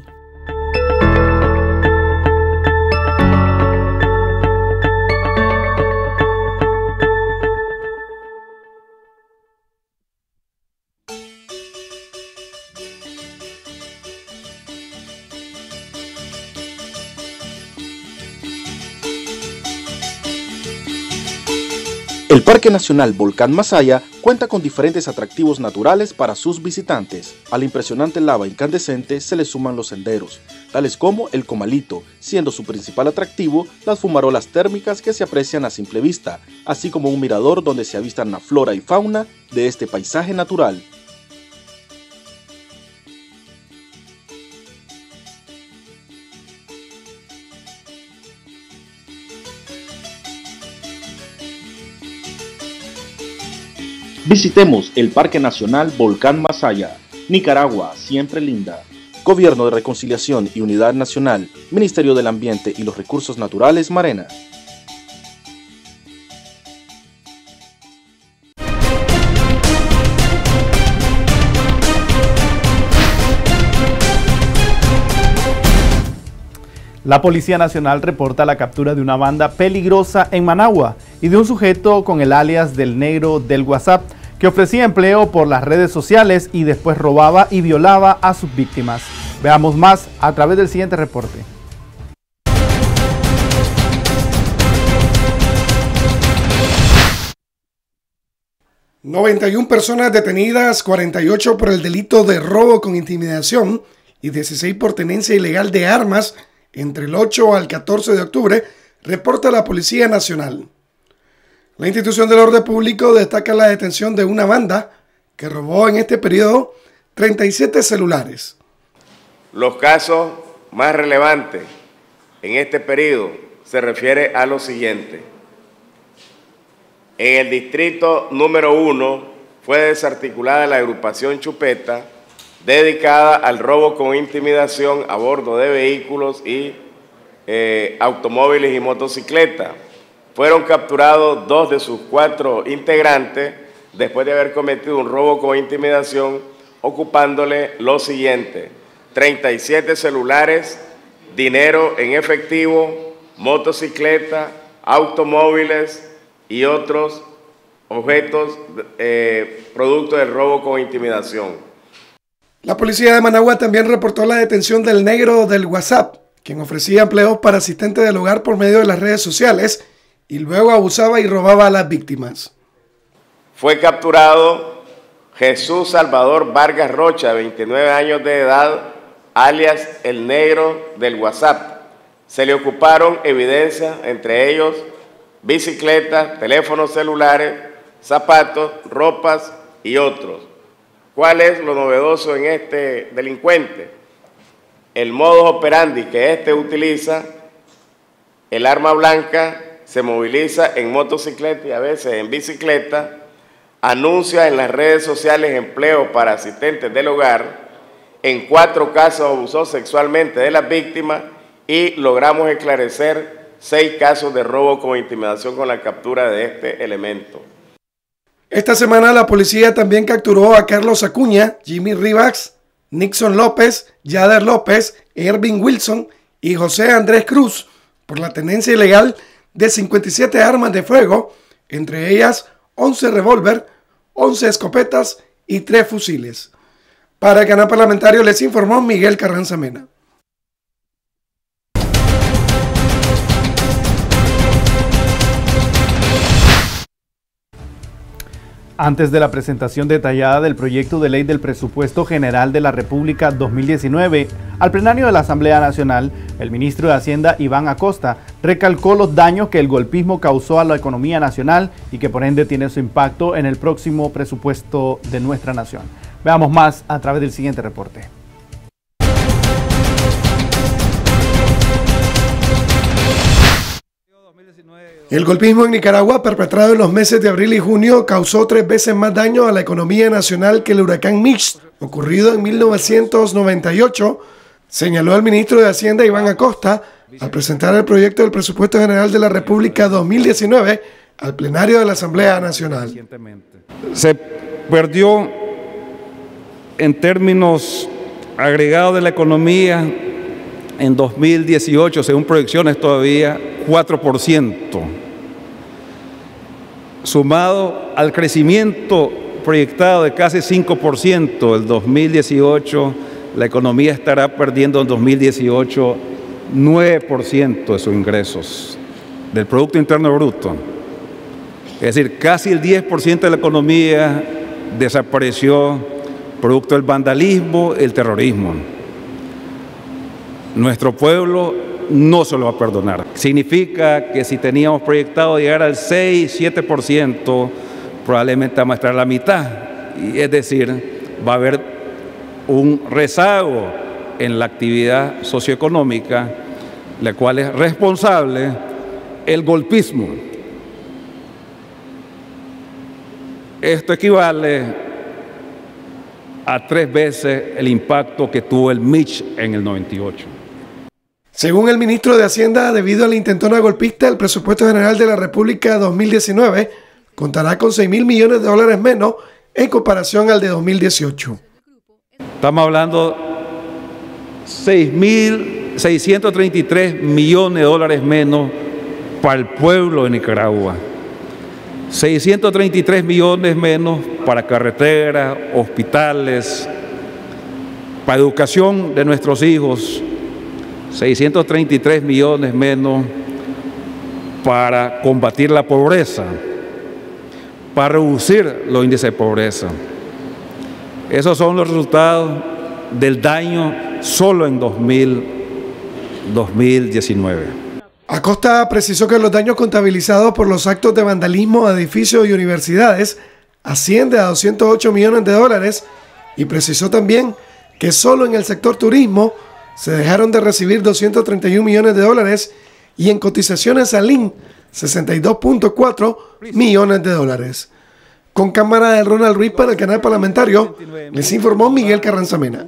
El Parque Nacional Volcán Masaya cuenta con diferentes atractivos naturales para sus visitantes. A la impresionante lava incandescente se le suman los senderos, tales como el Comalito, siendo su principal atractivo las fumarolas térmicas que se aprecian a simple vista, así como un mirador donde se avistan la flora y fauna de este paisaje natural. Visitemos el Parque Nacional Volcán Masaya, Nicaragua, siempre linda. Gobierno de Reconciliación y Unidad Nacional, Ministerio del Ambiente y los Recursos Naturales, Marena. La Policía Nacional reporta la captura de una banda peligrosa en Managua y de un sujeto con el alias del Negro del WhatsApp que ofrecía empleo por las redes sociales y después robaba y violaba a sus víctimas. Veamos más a través del siguiente reporte. noventa y una personas detenidas, cuarenta y ocho por el delito de robo con intimidación y dieciséis por tenencia ilegal de armas entre el ocho al catorce de octubre, reporta la Policía Nacional. La institución del orden público destaca la detención de una banda que robó en este periodo treinta y siete celulares. Los casos más relevantes en este periodo se refiere a lo siguiente. En el distrito número uno fue desarticulada la agrupación Chupeta, dedicada al robo con intimidación a bordo de vehículos y eh, automóviles y motocicletas. Fueron capturados dos de sus cuatro integrantes después de haber cometido un robo con intimidación, ocupándole lo siguiente: treinta y siete celulares, dinero en efectivo, motocicleta, automóviles y otros objetos eh, producto del robo con intimidación. La policía de Managua también reportó la detención del Negro del WhatsApp, quien ofrecía empleos para asistentes del hogar por medio de las redes sociales y luego abusaba y robaba a las víctimas. Fue capturado Jesús Salvador Vargas Rocha, veintinueve años de edad, alias el Negro del WhatsApp. Se le ocuparon evidencias, entre ellos bicicletas, teléfonos celulares, zapatos, ropas y otros. ¿Cuál es lo novedoso en este delincuente? El modus operandi que éste utiliza, el arma blanca, se moviliza en motocicleta y a veces en bicicleta, anuncia en las redes sociales empleo para asistentes del hogar, en cuatro casos abusó sexualmente de las víctimas y logramos esclarecer seis casos de robo con intimidación con la captura de este elemento. Esta semana la policía también capturó a Carlos Acuña, Jimmy Rivas, Nixon López, Yader López, Ervin Wilson y José Andrés Cruz por la tenencia ilegal de cincuenta y siete armas de fuego, entre ellas once revólver, once escopetas y tres fusiles. Para el canal parlamentario les informó Miguel Carranza Mena. Antes de la presentación detallada del proyecto de ley del Presupuesto General de la República dos mil diecinueve al plenario de la Asamblea Nacional, el ministro de Hacienda, Iván Acosta, recalcó los daños que el golpismo causó a la economía nacional y que por ende tiene su impacto en el próximo presupuesto de nuestra nación. Veamos más a través del siguiente reporte. dos mil diecinueve El golpismo en Nicaragua, perpetrado en los meses de abril y junio, causó tres veces más daño a la economía nacional que el huracán Mitch, ocurrido en mil novecientos noventa y ocho, señaló el ministro de Hacienda Iván Acosta al presentar el proyecto del Presupuesto General de la República dos mil diecinueve al plenario de la Asamblea Nacional. Se perdió en términos agregados de la economía en dos mil dieciocho, según proyecciones todavía, cuatro por ciento. Sumado al crecimiento proyectado de casi cinco por ciento del dos mil dieciocho, la economía estará perdiendo en dos mil dieciocho nueve por ciento de sus ingresos del Producto Interno Bruto. Es decir, casi el diez por ciento de la economía desapareció producto del vandalismo, el terrorismo. Nuestro pueblo no se lo va a perdonar. Significa que si teníamos proyectado llegar al seis, siete por ciento, probablemente vamos a estar a la mitad. Y es decir, va a haber un rezago en la actividad socioeconómica, la cual es responsable el golpismo. Esto equivale a tres veces el impacto que tuvo el Mitch en el noventa y ocho. Según el ministro de Hacienda, debido a la intentona golpista, el presupuesto general de la República dos mil diecinueve contará con seis mil millones de dólares menos en comparación al de dos mil dieciocho. Estamos hablando seis mil seiscientos treinta y tres millones de dólares menos para el pueblo de Nicaragua. seiscientos treinta y tres millones menos para carreteras, hospitales, para educación de nuestros hijos, seiscientos treinta y tres millones menos para combatir la pobreza, para reducir los índices de pobreza. Esos son los resultados del daño solo en dos mil diecinueve. Acosta precisó que los daños contabilizados por los actos de vandalismo a edificios y universidades ascienden a doscientos ocho millones de dólares y precisó también que solo en el sector turismo se dejaron de recibir doscientos treinta y un millones de dólares y en cotizaciones al I N sesenta y dos punto cuatro millones de dólares. Con cámara de Ronald Ruiz para el canal parlamentario, les informó Miguel Carranza Mena.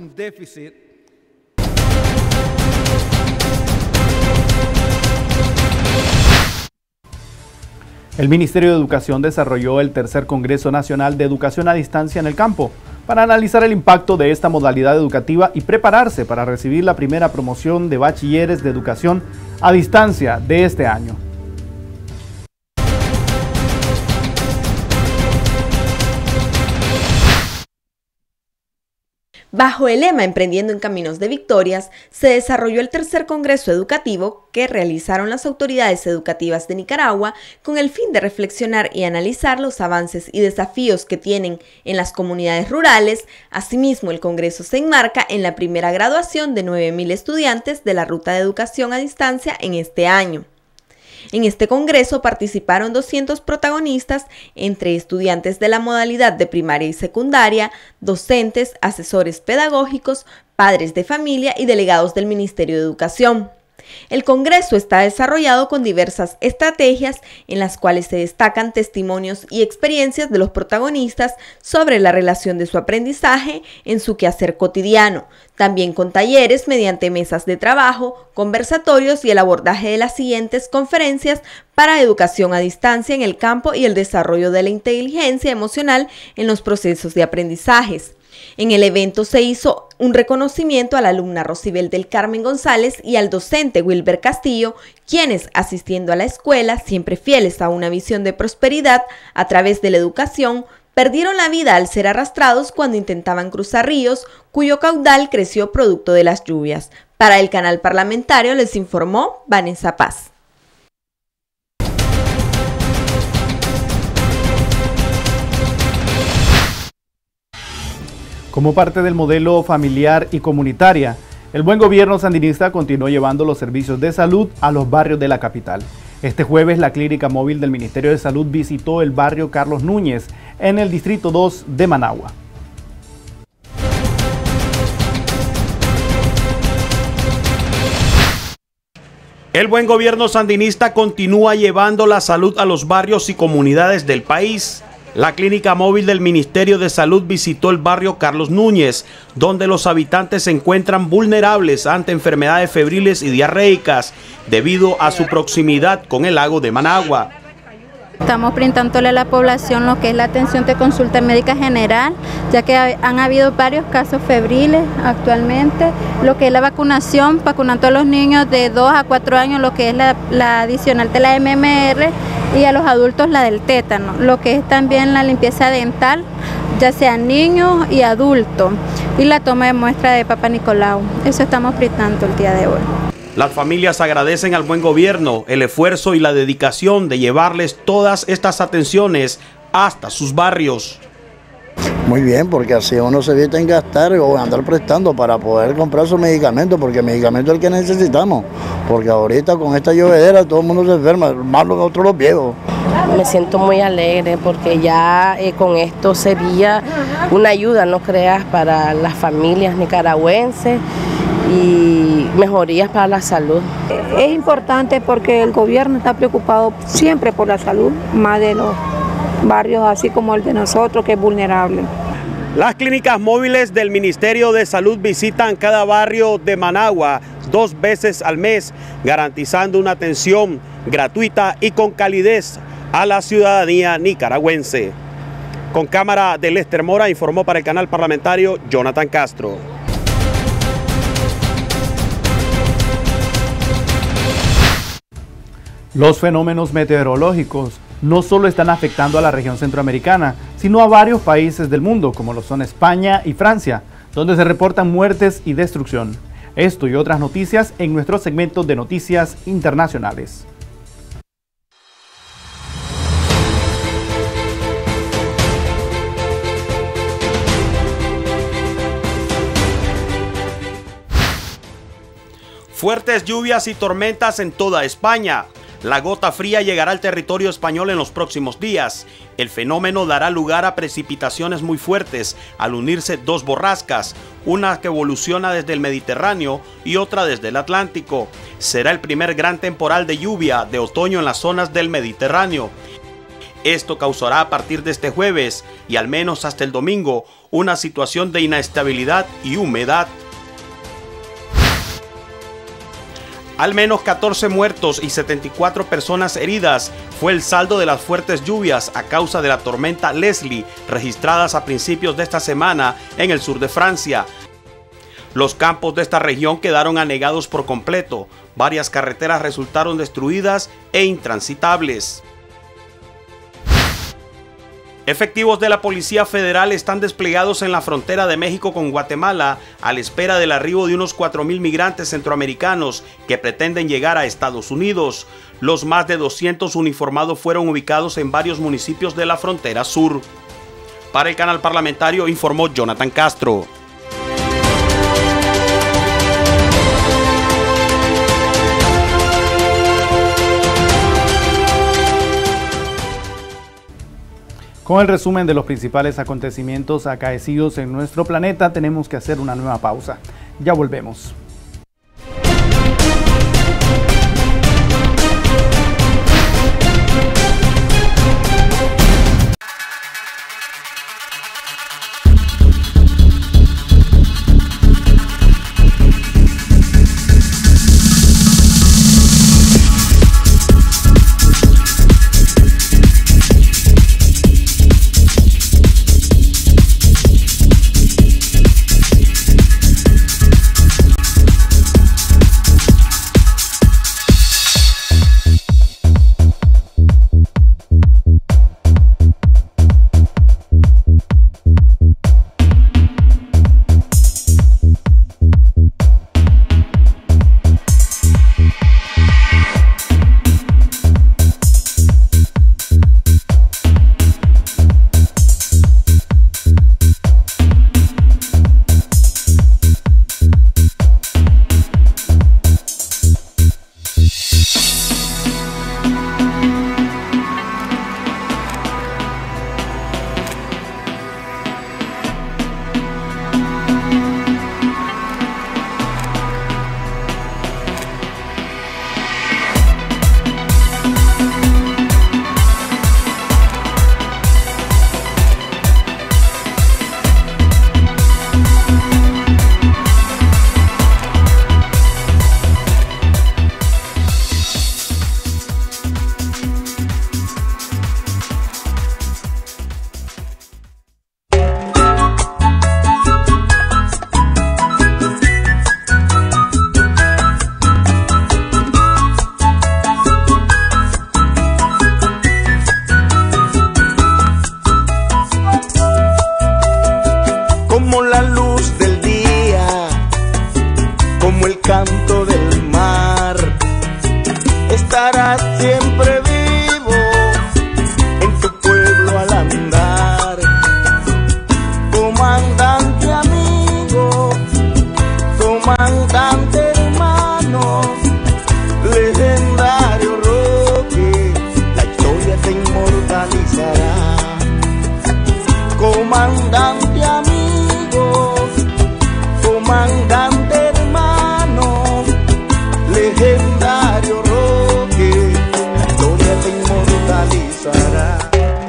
El Ministerio de Educación desarrolló el tercer Congreso Nacional de Educación a Distancia en el campo para analizar el impacto de esta modalidad educativa y prepararse para recibir la primera promoción de bachilleres de educación a distancia de este año. Bajo el lema Emprendiendo en Caminos de Victorias, se desarrolló el tercer Congreso Educativo que realizaron las autoridades educativas de Nicaragua con el fin de reflexionar y analizar los avances y desafíos que tienen en las comunidades rurales. Asimismo, el Congreso se enmarca en la primera graduación de nueve mil estudiantes de la Ruta de Educación a Distancia en este año. En este congreso participaron doscientos protagonistas, entre estudiantes de la modalidad de primaria y secundaria, docentes, asesores pedagógicos, padres de familia y delegados del Ministerio de Educación. El congreso está desarrollado con diversas estrategias en las cuales se destacan testimonios y experiencias de los protagonistas sobre la relación de su aprendizaje en su quehacer cotidiano, también con talleres mediante mesas de trabajo, conversatorios y el abordaje de las siguientes conferencias para educación a distancia en el campo y el desarrollo de la inteligencia emocional en los procesos de aprendizajes. En el evento se hizo un reconocimiento a la alumna Rosibel del Carmen González y al docente Wilber Castillo, quienes, asistiendo a la escuela, siempre fieles a una visión de prosperidad a través de la educación, perdieron la vida al ser arrastrados cuando intentaban cruzar ríos, cuyo caudal creció producto de las lluvias. Para el canal parlamentario les informó Vanessa Paz. Como parte del modelo familiar y comunitaria, el buen gobierno sandinista continuó llevando los servicios de salud a los barrios de la capital. Este jueves, la clínica móvil del Ministerio de Salud visitó el barrio Carlos Núñez, en el distrito dos de Managua. El buen gobierno sandinista continúa llevando la salud a los barrios y comunidades del país. La clínica móvil del Ministerio de Salud visitó el barrio Carlos Núñez, donde los habitantes se encuentran vulnerables ante enfermedades febriles y diarreicas debido a su proximidad con el lago de Managua. Estamos brindándole a la población lo que es la atención de consulta médica general, ya que han habido varios casos febriles actualmente, lo que es la vacunación, vacunando a los niños de dos a cuatro años, lo que es la, la adicional de la M M R, y a los adultos la del tétano, lo que es también la limpieza dental, ya sea niños y adultos, y la toma de muestra de Papa Nicolau. Eso estamos brindando el día de hoy. Las familias agradecen al buen gobierno el esfuerzo y la dedicación de llevarles todas estas atenciones hasta sus barrios. Muy bien, porque así uno se evita en gastar o andar prestando para poder comprar sus medicamentos, porque el medicamento es el que necesitamos, porque ahorita con esta llovedera todo el mundo se enferma, más los otros los viejos. Me siento muy alegre porque ya eh, con esto sería una ayuda, no creas, para las familias nicaragüenses y mejorías para la salud. Es importante porque el gobierno está preocupado siempre por la salud, más de los barrios así como el de nosotros, que es vulnerable. Las clínicas móviles del Ministerio de Salud visitan cada barrio de Managua dos veces al mes, garantizando una atención gratuita y con calidez a la ciudadanía nicaragüense. Con cámara de Lester Mora, informó para el canal parlamentario Jonathan Castro. Los fenómenos meteorológicos no solo están afectando a la región centroamericana, sino a varios países del mundo, como lo son España y Francia, donde se reportan muertes y destrucción. Esto y otras noticias en nuestro segmento de noticias internacionales. Fuertes lluvias y tormentas en toda España. La gota fría llegará al territorio español en los próximos días. El fenómeno dará lugar a precipitaciones muy fuertes al unirse dos borrascas, una que evoluciona desde el Mediterráneo y otra desde el Atlántico. Será el primer gran temporal de lluvia de otoño en las zonas del Mediterráneo. Esto causará a partir de este jueves y al menos hasta el domingo una situación de inestabilidad y humedad. Al menos catorce muertos y setenta y cuatro personas heridas fue el saldo de las fuertes lluvias a causa de la tormenta Leslie registradas a principios de esta semana en el sur de Francia. Los campos de esta región quedaron anegados por completo, varias carreteras resultaron destruidas e intransitables. Efectivos de la Policía Federal están desplegados en la frontera de México con Guatemala a la espera del arribo de unos cuatro mil migrantes centroamericanos que pretenden llegar a Estados Unidos. Los más de doscientos uniformados fueron ubicados en varios municipios de la frontera sur. Para el canal parlamentario informó Jonathan Castro. Con el resumen de los principales acontecimientos acaecidos en nuestro planeta, tenemos que hacer una nueva pausa. Ya volvemos. legendario Roque, la historia te inmortalizará.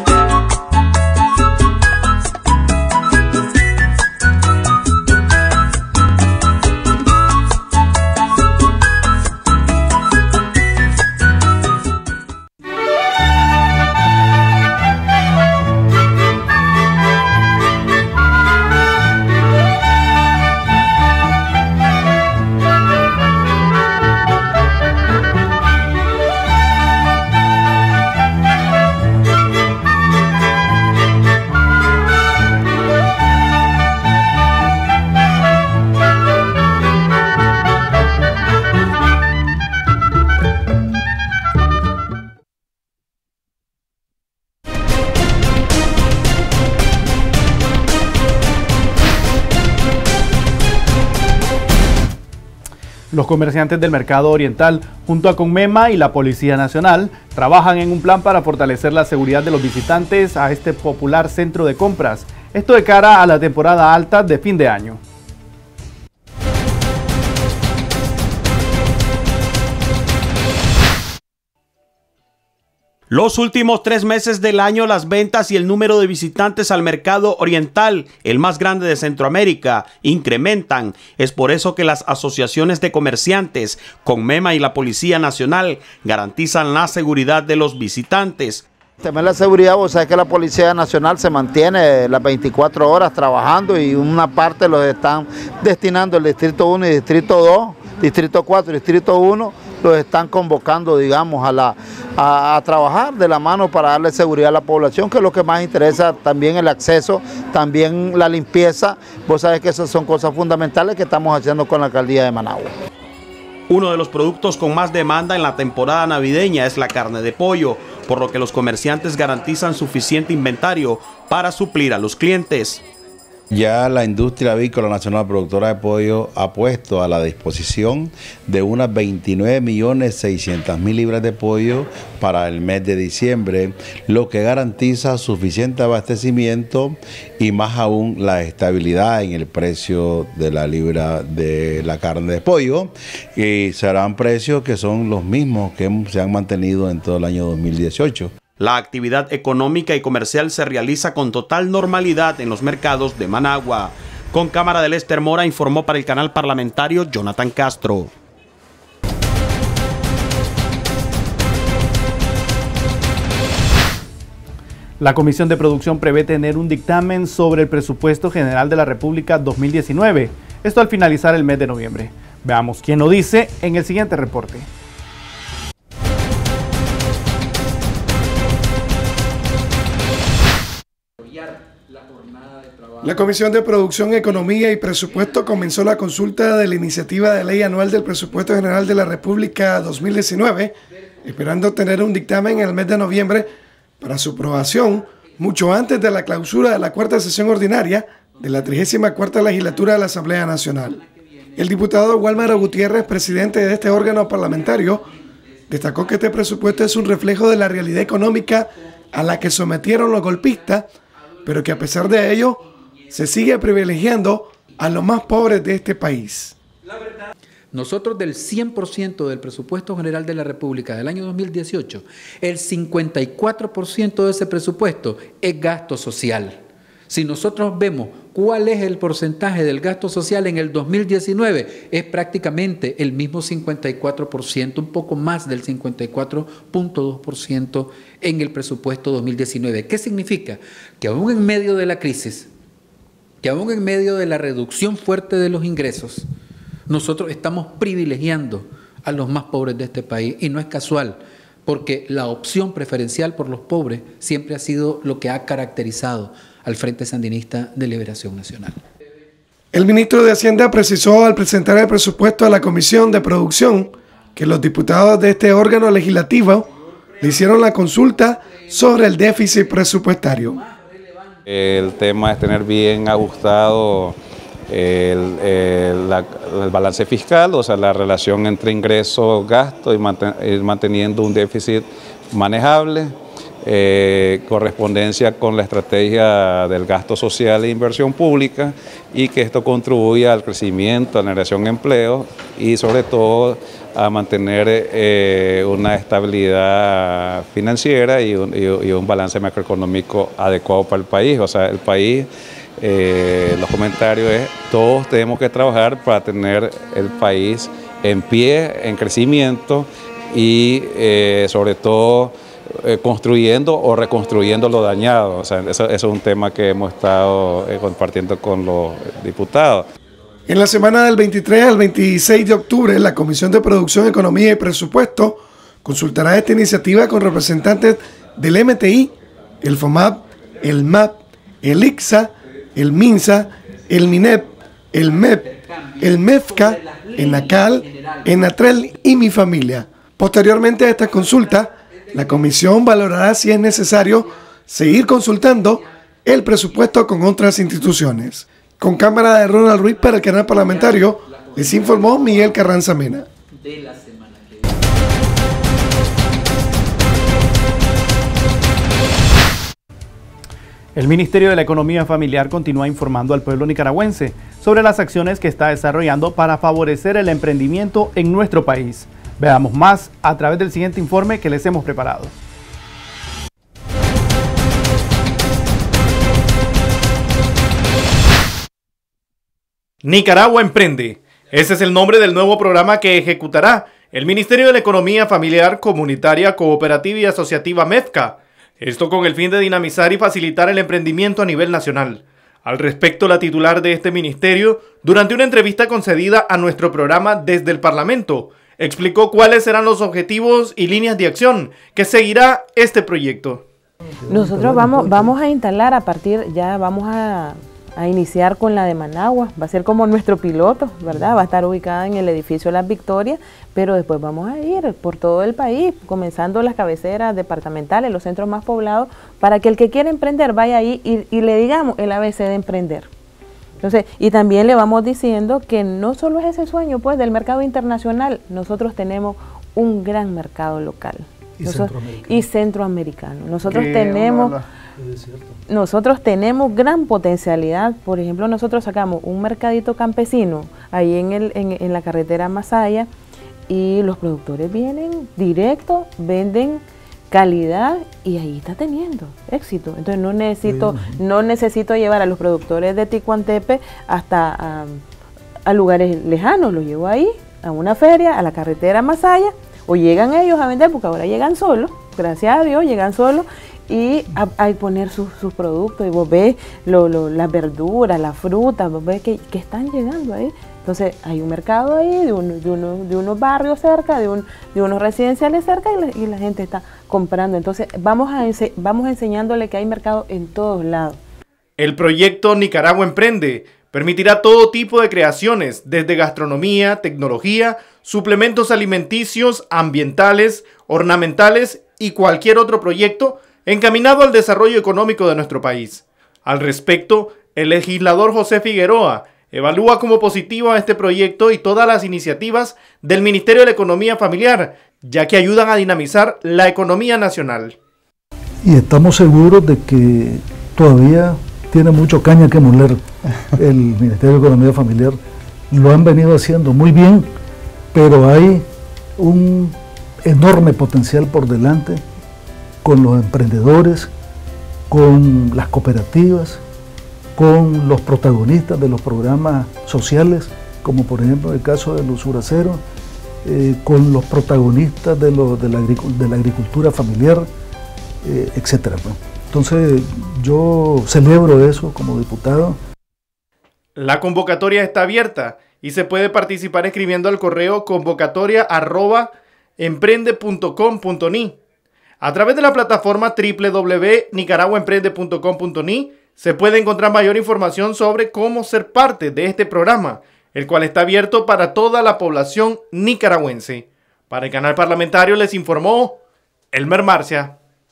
Los comerciantes del mercado oriental, junto a Conmema y la Policía Nacional, trabajan en un plan para fortalecer la seguridad de los visitantes a este popular centro de compras. Esto de cara a la temporada alta de fin de año. Los últimos tres meses del año, las ventas y el número de visitantes al mercado oriental, el más grande de Centroamérica, incrementan. Es por eso que las asociaciones de comerciantes, Conmema y la Policía Nacional, garantizan la seguridad de los visitantes. También la seguridad, vos sabés que la Policía Nacional se mantiene las veinticuatro horas trabajando y una parte los están destinando el Distrito uno y Distrito dos, Distrito cuatro y Distrito uno, los están convocando, digamos, a, la, a, a trabajar de la mano para darle seguridad a la población, que es lo que más interesa, también el acceso, también la limpieza. Vos sabés que esas son cosas fundamentales que estamos haciendo con la Alcaldía de Managua. Uno de los productos con más demanda en la temporada navideña es la carne de pollo, por lo que los comerciantes garantizan suficiente inventario para suplir a los clientes. Ya la industria avícola nacional productora de pollo ha puesto a la disposición de unas veintinueve millones seiscientas mil libras de pollo para el mes de diciembre, lo que garantiza suficiente abastecimiento y más aún la estabilidad en el precio de la libra de la carne de pollo, y serán precios que son los mismos que se han mantenido en todo el año dos mil dieciocho. La actividad económica y comercial se realiza con total normalidad en los mercados de Managua. Con cámara de Lester Mora informó para el canal parlamentario Jonathan Castro. La Comisión de Producción prevé tener un dictamen sobre el Presupuesto General de la República dos mil diecinueve. Esto al finalizar el mes de noviembre. Veamos quién lo dice en el siguiente reporte. La Comisión de Producción, Economía y Presupuesto comenzó la consulta de la iniciativa de ley anual del Presupuesto General de la República dos mil diecinueve, esperando tener un dictamen en el mes de noviembre para su aprobación, mucho antes de la clausura de la cuarta sesión ordinaria de la trigésima cuarta legislatura de la Asamblea Nacional. El diputado Walmaro Gutiérrez, presidente de este órgano parlamentario, destacó que este presupuesto es un reflejo de la realidad económica a la que sometieron los golpistas, pero que a pesar de ello se sigue privilegiando a los más pobres de este país. Nosotros del cien por ciento del presupuesto general de la República del año dos mil dieciocho, el cincuenta y cuatro por ciento de ese presupuesto es gasto social. Si nosotros vemos cuál es el porcentaje del gasto social en el dos mil diecinueve, es prácticamente el mismo cincuenta y cuatro por ciento, un poco más del cincuenta y cuatro punto dos por ciento en el presupuesto dos mil diecinueve. ¿Qué significa? Que aún en medio de la crisis, que aún en medio de la reducción fuerte de los ingresos, nosotros estamos privilegiando a los más pobres de este país, y no es casual, porque la opción preferencial por los pobres siempre ha sido lo que ha caracterizado al Frente Sandinista de Liberación Nacional. El ministro de Hacienda precisó al presentar el presupuesto a la Comisión de Producción que los diputados de este órgano legislativo le hicieron la consulta sobre el déficit presupuestario. El tema es tener bien ajustado el, el, la, el balance fiscal, o sea, la relación entre ingresos, gasto y manten, ir manteniendo un déficit manejable. eh, correspondencia con la estrategia del gasto social e inversión pública, y que esto contribuya al crecimiento, a la generación de empleo y sobre todo a mantener eh, una estabilidad financiera y un, y un balance macroeconómico adecuado para el país. O sea, el país, eh, los comentarios es, todos tenemos que trabajar para tener el país en pie, en crecimiento y eh, sobre todo eh, construyendo o reconstruyendo lo dañado. O sea, eso, eso es un tema que hemos estado eh, compartiendo con los diputados. En la semana del veintitrés al veintiséis de octubre, la Comisión de Producción, Economía y Presupuesto consultará esta iniciativa con representantes del M T I, el FOMAP, el M A P, el I C S A, el MINSA, el MINEP, el M E P, el MEFCA, ENACAL, ENATREL y Mi Familia. Posteriormente a esta consulta, la comisión valorará si es necesario seguir consultando el presupuesto con otras instituciones. Con cámara de Ronald Ruiz para el canal parlamentario, les informó Miguel Carranza Mena. El Ministerio de la Economía Familiar continúa informando al pueblo nicaragüense sobre las acciones que está desarrollando para favorecer el emprendimiento en nuestro país. Veamos más a través del siguiente informe que les hemos preparado. Nicaragua Emprende. Ese es el nombre del nuevo programa que ejecutará el Ministerio de la Economía Familiar, Comunitaria, Cooperativa y Asociativa MEFCA. Esto con el fin de dinamizar y facilitar el emprendimiento a nivel nacional. Al respecto, la titular de este ministerio, durante una entrevista concedida a nuestro programa Desde el Parlamento, explicó cuáles serán los objetivos y líneas de acción que seguirá este proyecto. Nosotros vamos, vamos a instalar a partir, ya vamos a... a iniciar con la de Managua, va a ser como nuestro piloto, ¿verdad? Va a estar ubicada en el edificio Las Victorias, pero después vamos a ir por todo el país, comenzando las cabeceras departamentales, los centros más poblados, para que el que quiera emprender vaya ahí y, y le digamos el A B C de emprender. Entonces, y también le vamos diciendo que no solo es ese sueño pues del mercado internacional, nosotros tenemos un gran mercado local. Y nosotros, centroamericano. Y centroamericano. Nosotros Qué tenemos... Mala. Nosotros tenemos gran potencialidad. Por ejemplo, nosotros sacamos un mercadito campesino ahí en, el, en, en la carretera Masaya y los productores vienen directo, venden calidad y ahí está teniendo éxito. Entonces no necesito, no necesito llevar a los productores de Ticuantepe hasta a, a lugares lejanos, los llevo ahí a una feria, a la carretera Masaya, o llegan ellos a vender, porque ahora llegan solos, gracias a Dios, llegan solos y a, a poner sus, sus productos, y vos ves lo, lo, las verduras, las frutas, vos ves que, que están llegando ahí. Entonces hay un mercado ahí, de, un, de, uno, de unos barrios cerca, de, un, de unos residenciales cerca, y la, y la gente está comprando. Entonces vamos, a ense vamos enseñándole que hay mercado en todos lados. El proyecto Nicaragua Emprende permitirá todo tipo de creaciones, desde gastronomía, tecnología, suplementos alimenticios, ambientales, ornamentales y cualquier otro proyecto encaminado al desarrollo económico de nuestro país. Al respecto, el legislador José Figueroa evalúa como positivo a este proyecto y todas las iniciativas del Ministerio de la Economía Familiar, ya que ayudan a dinamizar la economía nacional. Y estamos seguros de que todavía tiene mucho caña que moler el Ministerio de Economía Familiar. Lo han venido haciendo muy bien, pero hay un enorme potencial por delante con los emprendedores, con las cooperativas, con los protagonistas de los programas sociales, como por ejemplo el caso de los Suraceros, eh, con los protagonistas de, lo, de, la, de la agricultura familiar, eh, etcétera. Entonces yo celebro eso como diputado. La convocatoria está abierta y se puede participar escribiendo al correo convocatoria arroba emprende punto com punto ni. A través de la plataforma doble u doble u doble u punto nicaragua emprende punto com punto ni se puede encontrar mayor información sobre cómo ser parte de este programa, el cual está abierto para toda la población nicaragüense. Para el canal parlamentario les informó Elmer Marcia.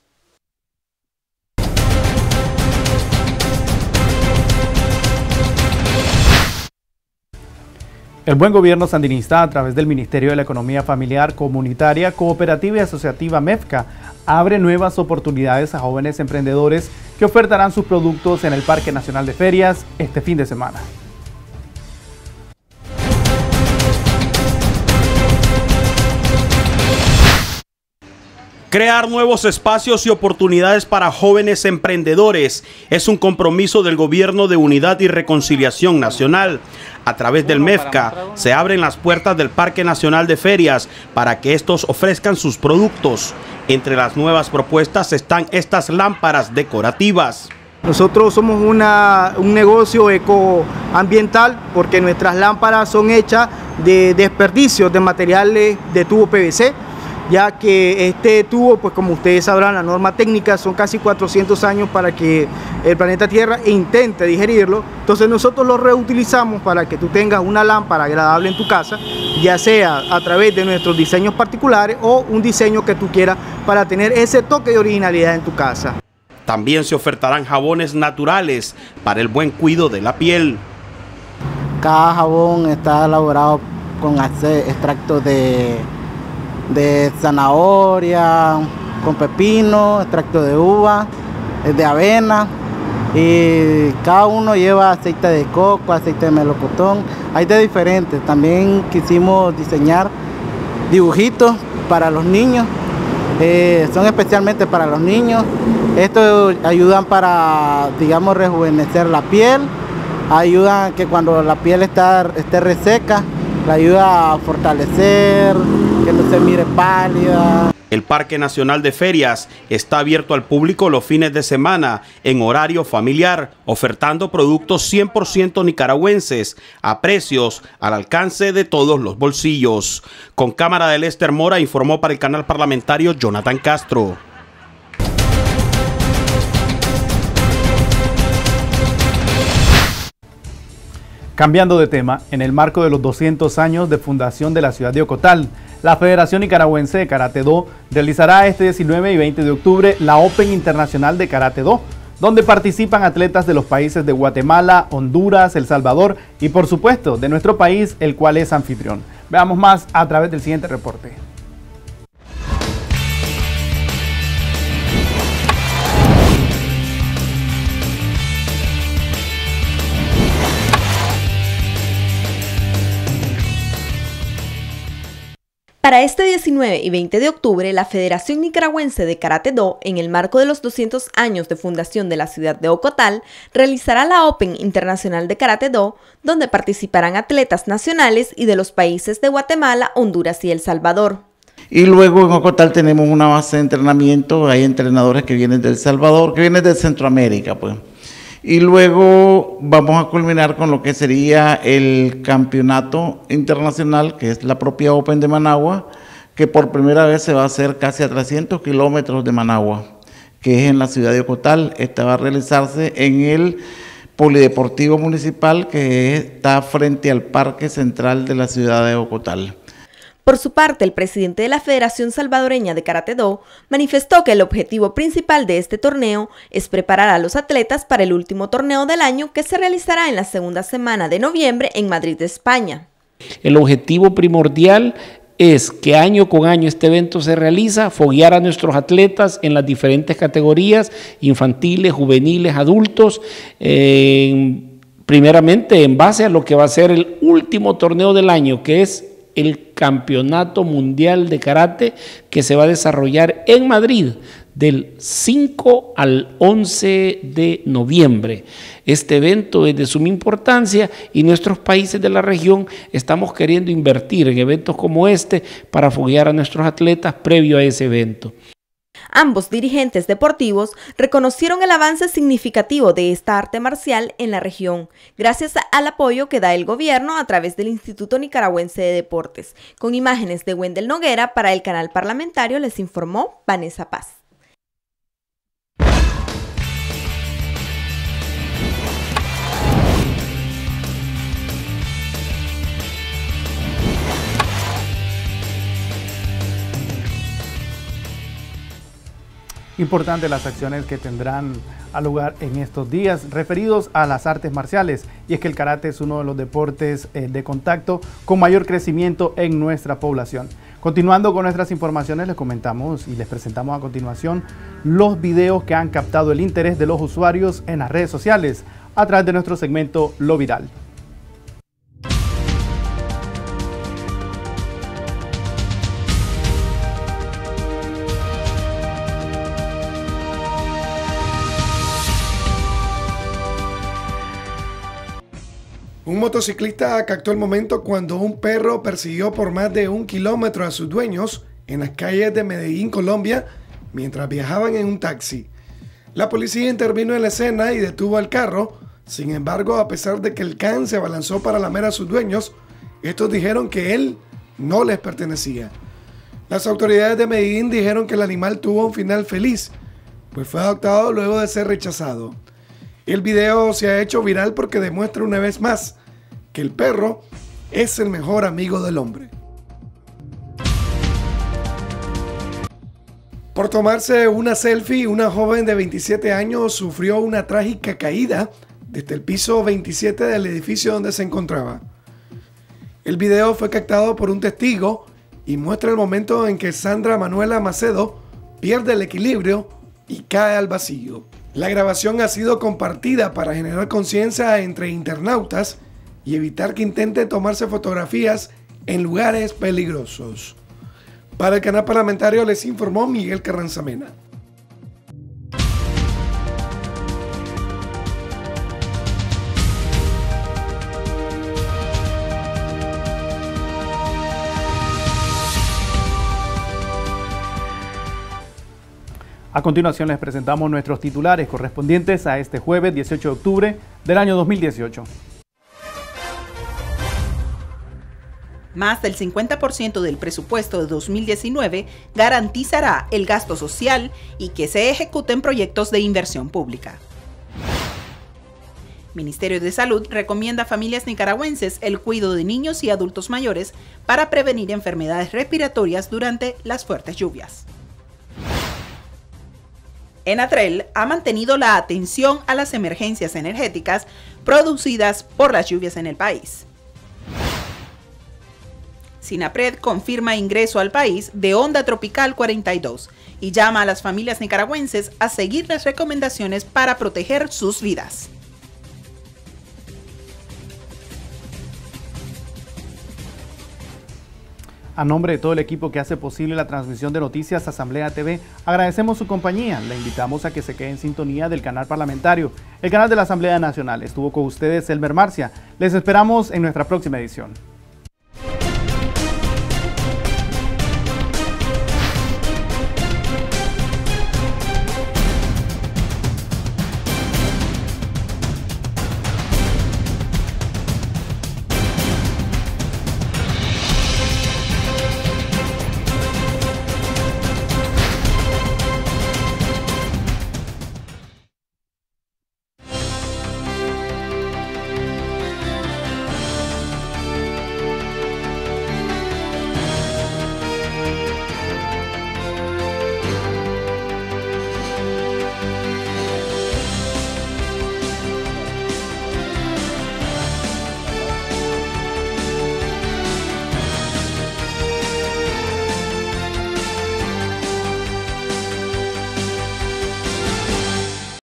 El buen gobierno sandinista, a través del Ministerio de la Economía Familiar, Comunitaria, Cooperativa y Asociativa MEFCA, abre nuevas oportunidades a jóvenes emprendedores que ofertarán sus productos en el Parque Nacional de Ferias este fin de semana. Crear nuevos espacios y oportunidades para jóvenes emprendedores es un compromiso del Gobierno de Unidad y Reconciliación Nacional. A través del MEFCA se abren las puertas del Parque Nacional de Ferias para que estos ofrezcan sus productos. Entre las nuevas propuestas están estas lámparas decorativas. Nosotros somos una, un negocio ecoambiental porque nuestras lámparas son hechas de desperdicios de materiales de tubo P V C, ya que este tubo, pues como ustedes sabrán, la norma técnica son casi cuatrocientos años para que el planeta Tierra intente digerirlo. Entonces nosotros lo reutilizamos para que tú tengas una lámpara agradable en tu casa, ya sea a través de nuestros diseños particulares o un diseño que tú quieras para tener ese toque de originalidad en tu casa. También se ofertarán jabones naturales para el buen cuidado de la piel. Cada jabón está elaborado con extracto de de zanahoria, con pepino, extracto de uva, de avena, y cada uno lleva aceite de coco, aceite de melocotón, hay de diferentes. También quisimos diseñar dibujitos para los niños, eh, son especialmente para los niños. Estos ayudan para, digamos, rejuvenecer la piel, ayudan que cuando la piel está, esté reseca, la ayuda a fortalecer, que no se mire pálida. El Parque Nacional de Ferias está abierto al público los fines de semana en horario familiar, ofertando productos cien por ciento nicaragüenses a precios al alcance de todos los bolsillos. Con cámara de Lester Mora informó para el canal parlamentario Jonathan Castro. Cambiando de tema, en el marco de los doscientos años de fundación de la ciudad de Ocotal, la Federación Nicaragüense de Karate-Do realizará este diecinueve y veinte de octubre la Open Internacional de Karate-Do, donde participan atletas de los países de Guatemala, Honduras, El Salvador y por supuesto de nuestro país, el cual es anfitrión. Veamos más a través del siguiente reporte. Para este diecinueve y veinte de octubre, la Federación Nicaragüense de Karate-Do, en el marco de los doscientos años de fundación de la ciudad de Ocotal, realizará la Open Internacional de Karate-Do, donde participarán atletas nacionales y de los países de Guatemala, Honduras y El Salvador. Y luego en Ocotal tenemos una base de entrenamiento, hay entrenadores que vienen de El Salvador, que vienen de Centroamérica, pues. Y luego vamos a culminar con lo que sería el campeonato internacional, que es la propia Open de Managua, que por primera vez se va a hacer casi a trescientos kilómetros de Managua, que es en la ciudad de Ocotal. Esta va a realizarse en el Polideportivo Municipal, que está frente al Parque Central de la ciudad de Ocotal. Por su parte, el presidente de la Federación Salvadoreña de Karate-Do manifestó que el objetivo principal de este torneo es preparar a los atletas para el último torneo del año que se realizará en la segunda semana de noviembre en Madrid, España. El objetivo primordial es que año con año este evento se realiza, foguear a nuestros atletas en las diferentes categorías, infantiles, juveniles, adultos, eh, primeramente en base a lo que va a ser el último torneo del año, que es el Campeonato Mundial de Karate, que se va a desarrollar en Madrid del cinco al once de noviembre. Este evento es de suma importancia y nuestros países de la región estamos queriendo invertir en eventos como este para foguear a nuestros atletas previo a ese evento. Ambos dirigentes deportivos reconocieron el avance significativo de esta arte marcial en la región, gracias al apoyo que da el gobierno a través del Instituto Nicaragüense de Deportes. Con imágenes de Wendel Noguera, para el canal parlamentario les informó Vanessa Paz. Importante las acciones que tendrán a lugar en estos días referidos a las artes marciales, y es que el karate es uno de los deportes eh, de contacto con mayor crecimiento en nuestra población. Continuando con nuestras informaciones, les comentamos y les presentamos a continuación los videos que han captado el interés de los usuarios en las redes sociales a través de nuestro segmento Lo Viral. Un motociclista captó el momento cuando un perro persiguió por más de un kilómetro a sus dueños en las calles de Medellín, Colombia, mientras viajaban en un taxi. La policía intervino en la escena y detuvo al carro. Sin embargo, a pesar de que el can se abalanzó para lamer a sus dueños, estos dijeron que él no les pertenecía. Las autoridades de Medellín dijeron que el animal tuvo un final feliz, pues fue adoptado luego de ser rechazado. El video se ha hecho viral porque demuestra una vez más que el perro es el mejor amigo del hombre. Por tomarse una selfie, una joven de veintisiete años sufrió una trágica caída desde el piso veintisiete del edificio donde se encontraba. El video fue captado por un testigo y muestra el momento en que Sandra Manuela Macedo pierde el equilibrio y cae al vacío. La grabación ha sido compartida para generar conciencia entre internautas y evitar que intenten tomarse fotografías en lugares peligrosos. Para el canal parlamentario les informó Miguel Carranza Mena. A continuación les presentamos nuestros titulares correspondientes a este jueves dieciocho de octubre del año dos mil dieciocho. Más del cincuenta por ciento del presupuesto de dos mil diecinueve garantizará el gasto social y que se ejecuten proyectos de inversión pública. Ministerio de Salud recomienda a familias nicaragüenses el cuidado de niños y adultos mayores para prevenir enfermedades respiratorias durante las fuertes lluvias. Enatrel ha mantenido la atención a las emergencias energéticas producidas por las lluvias en el país. SINAPRED confirma ingreso al país de onda tropical cuarenta y dos y llama a las familias nicaragüenses a seguir las recomendaciones para proteger sus vidas. A nombre de todo el equipo que hace posible la transmisión de Noticias Asamblea T V, agradecemos su compañía. Le invitamos a que se quede en sintonía del canal parlamentario, el canal de la Asamblea Nacional. Estuvo con ustedes Elmer Marcia. Les esperamos en nuestra próxima edición.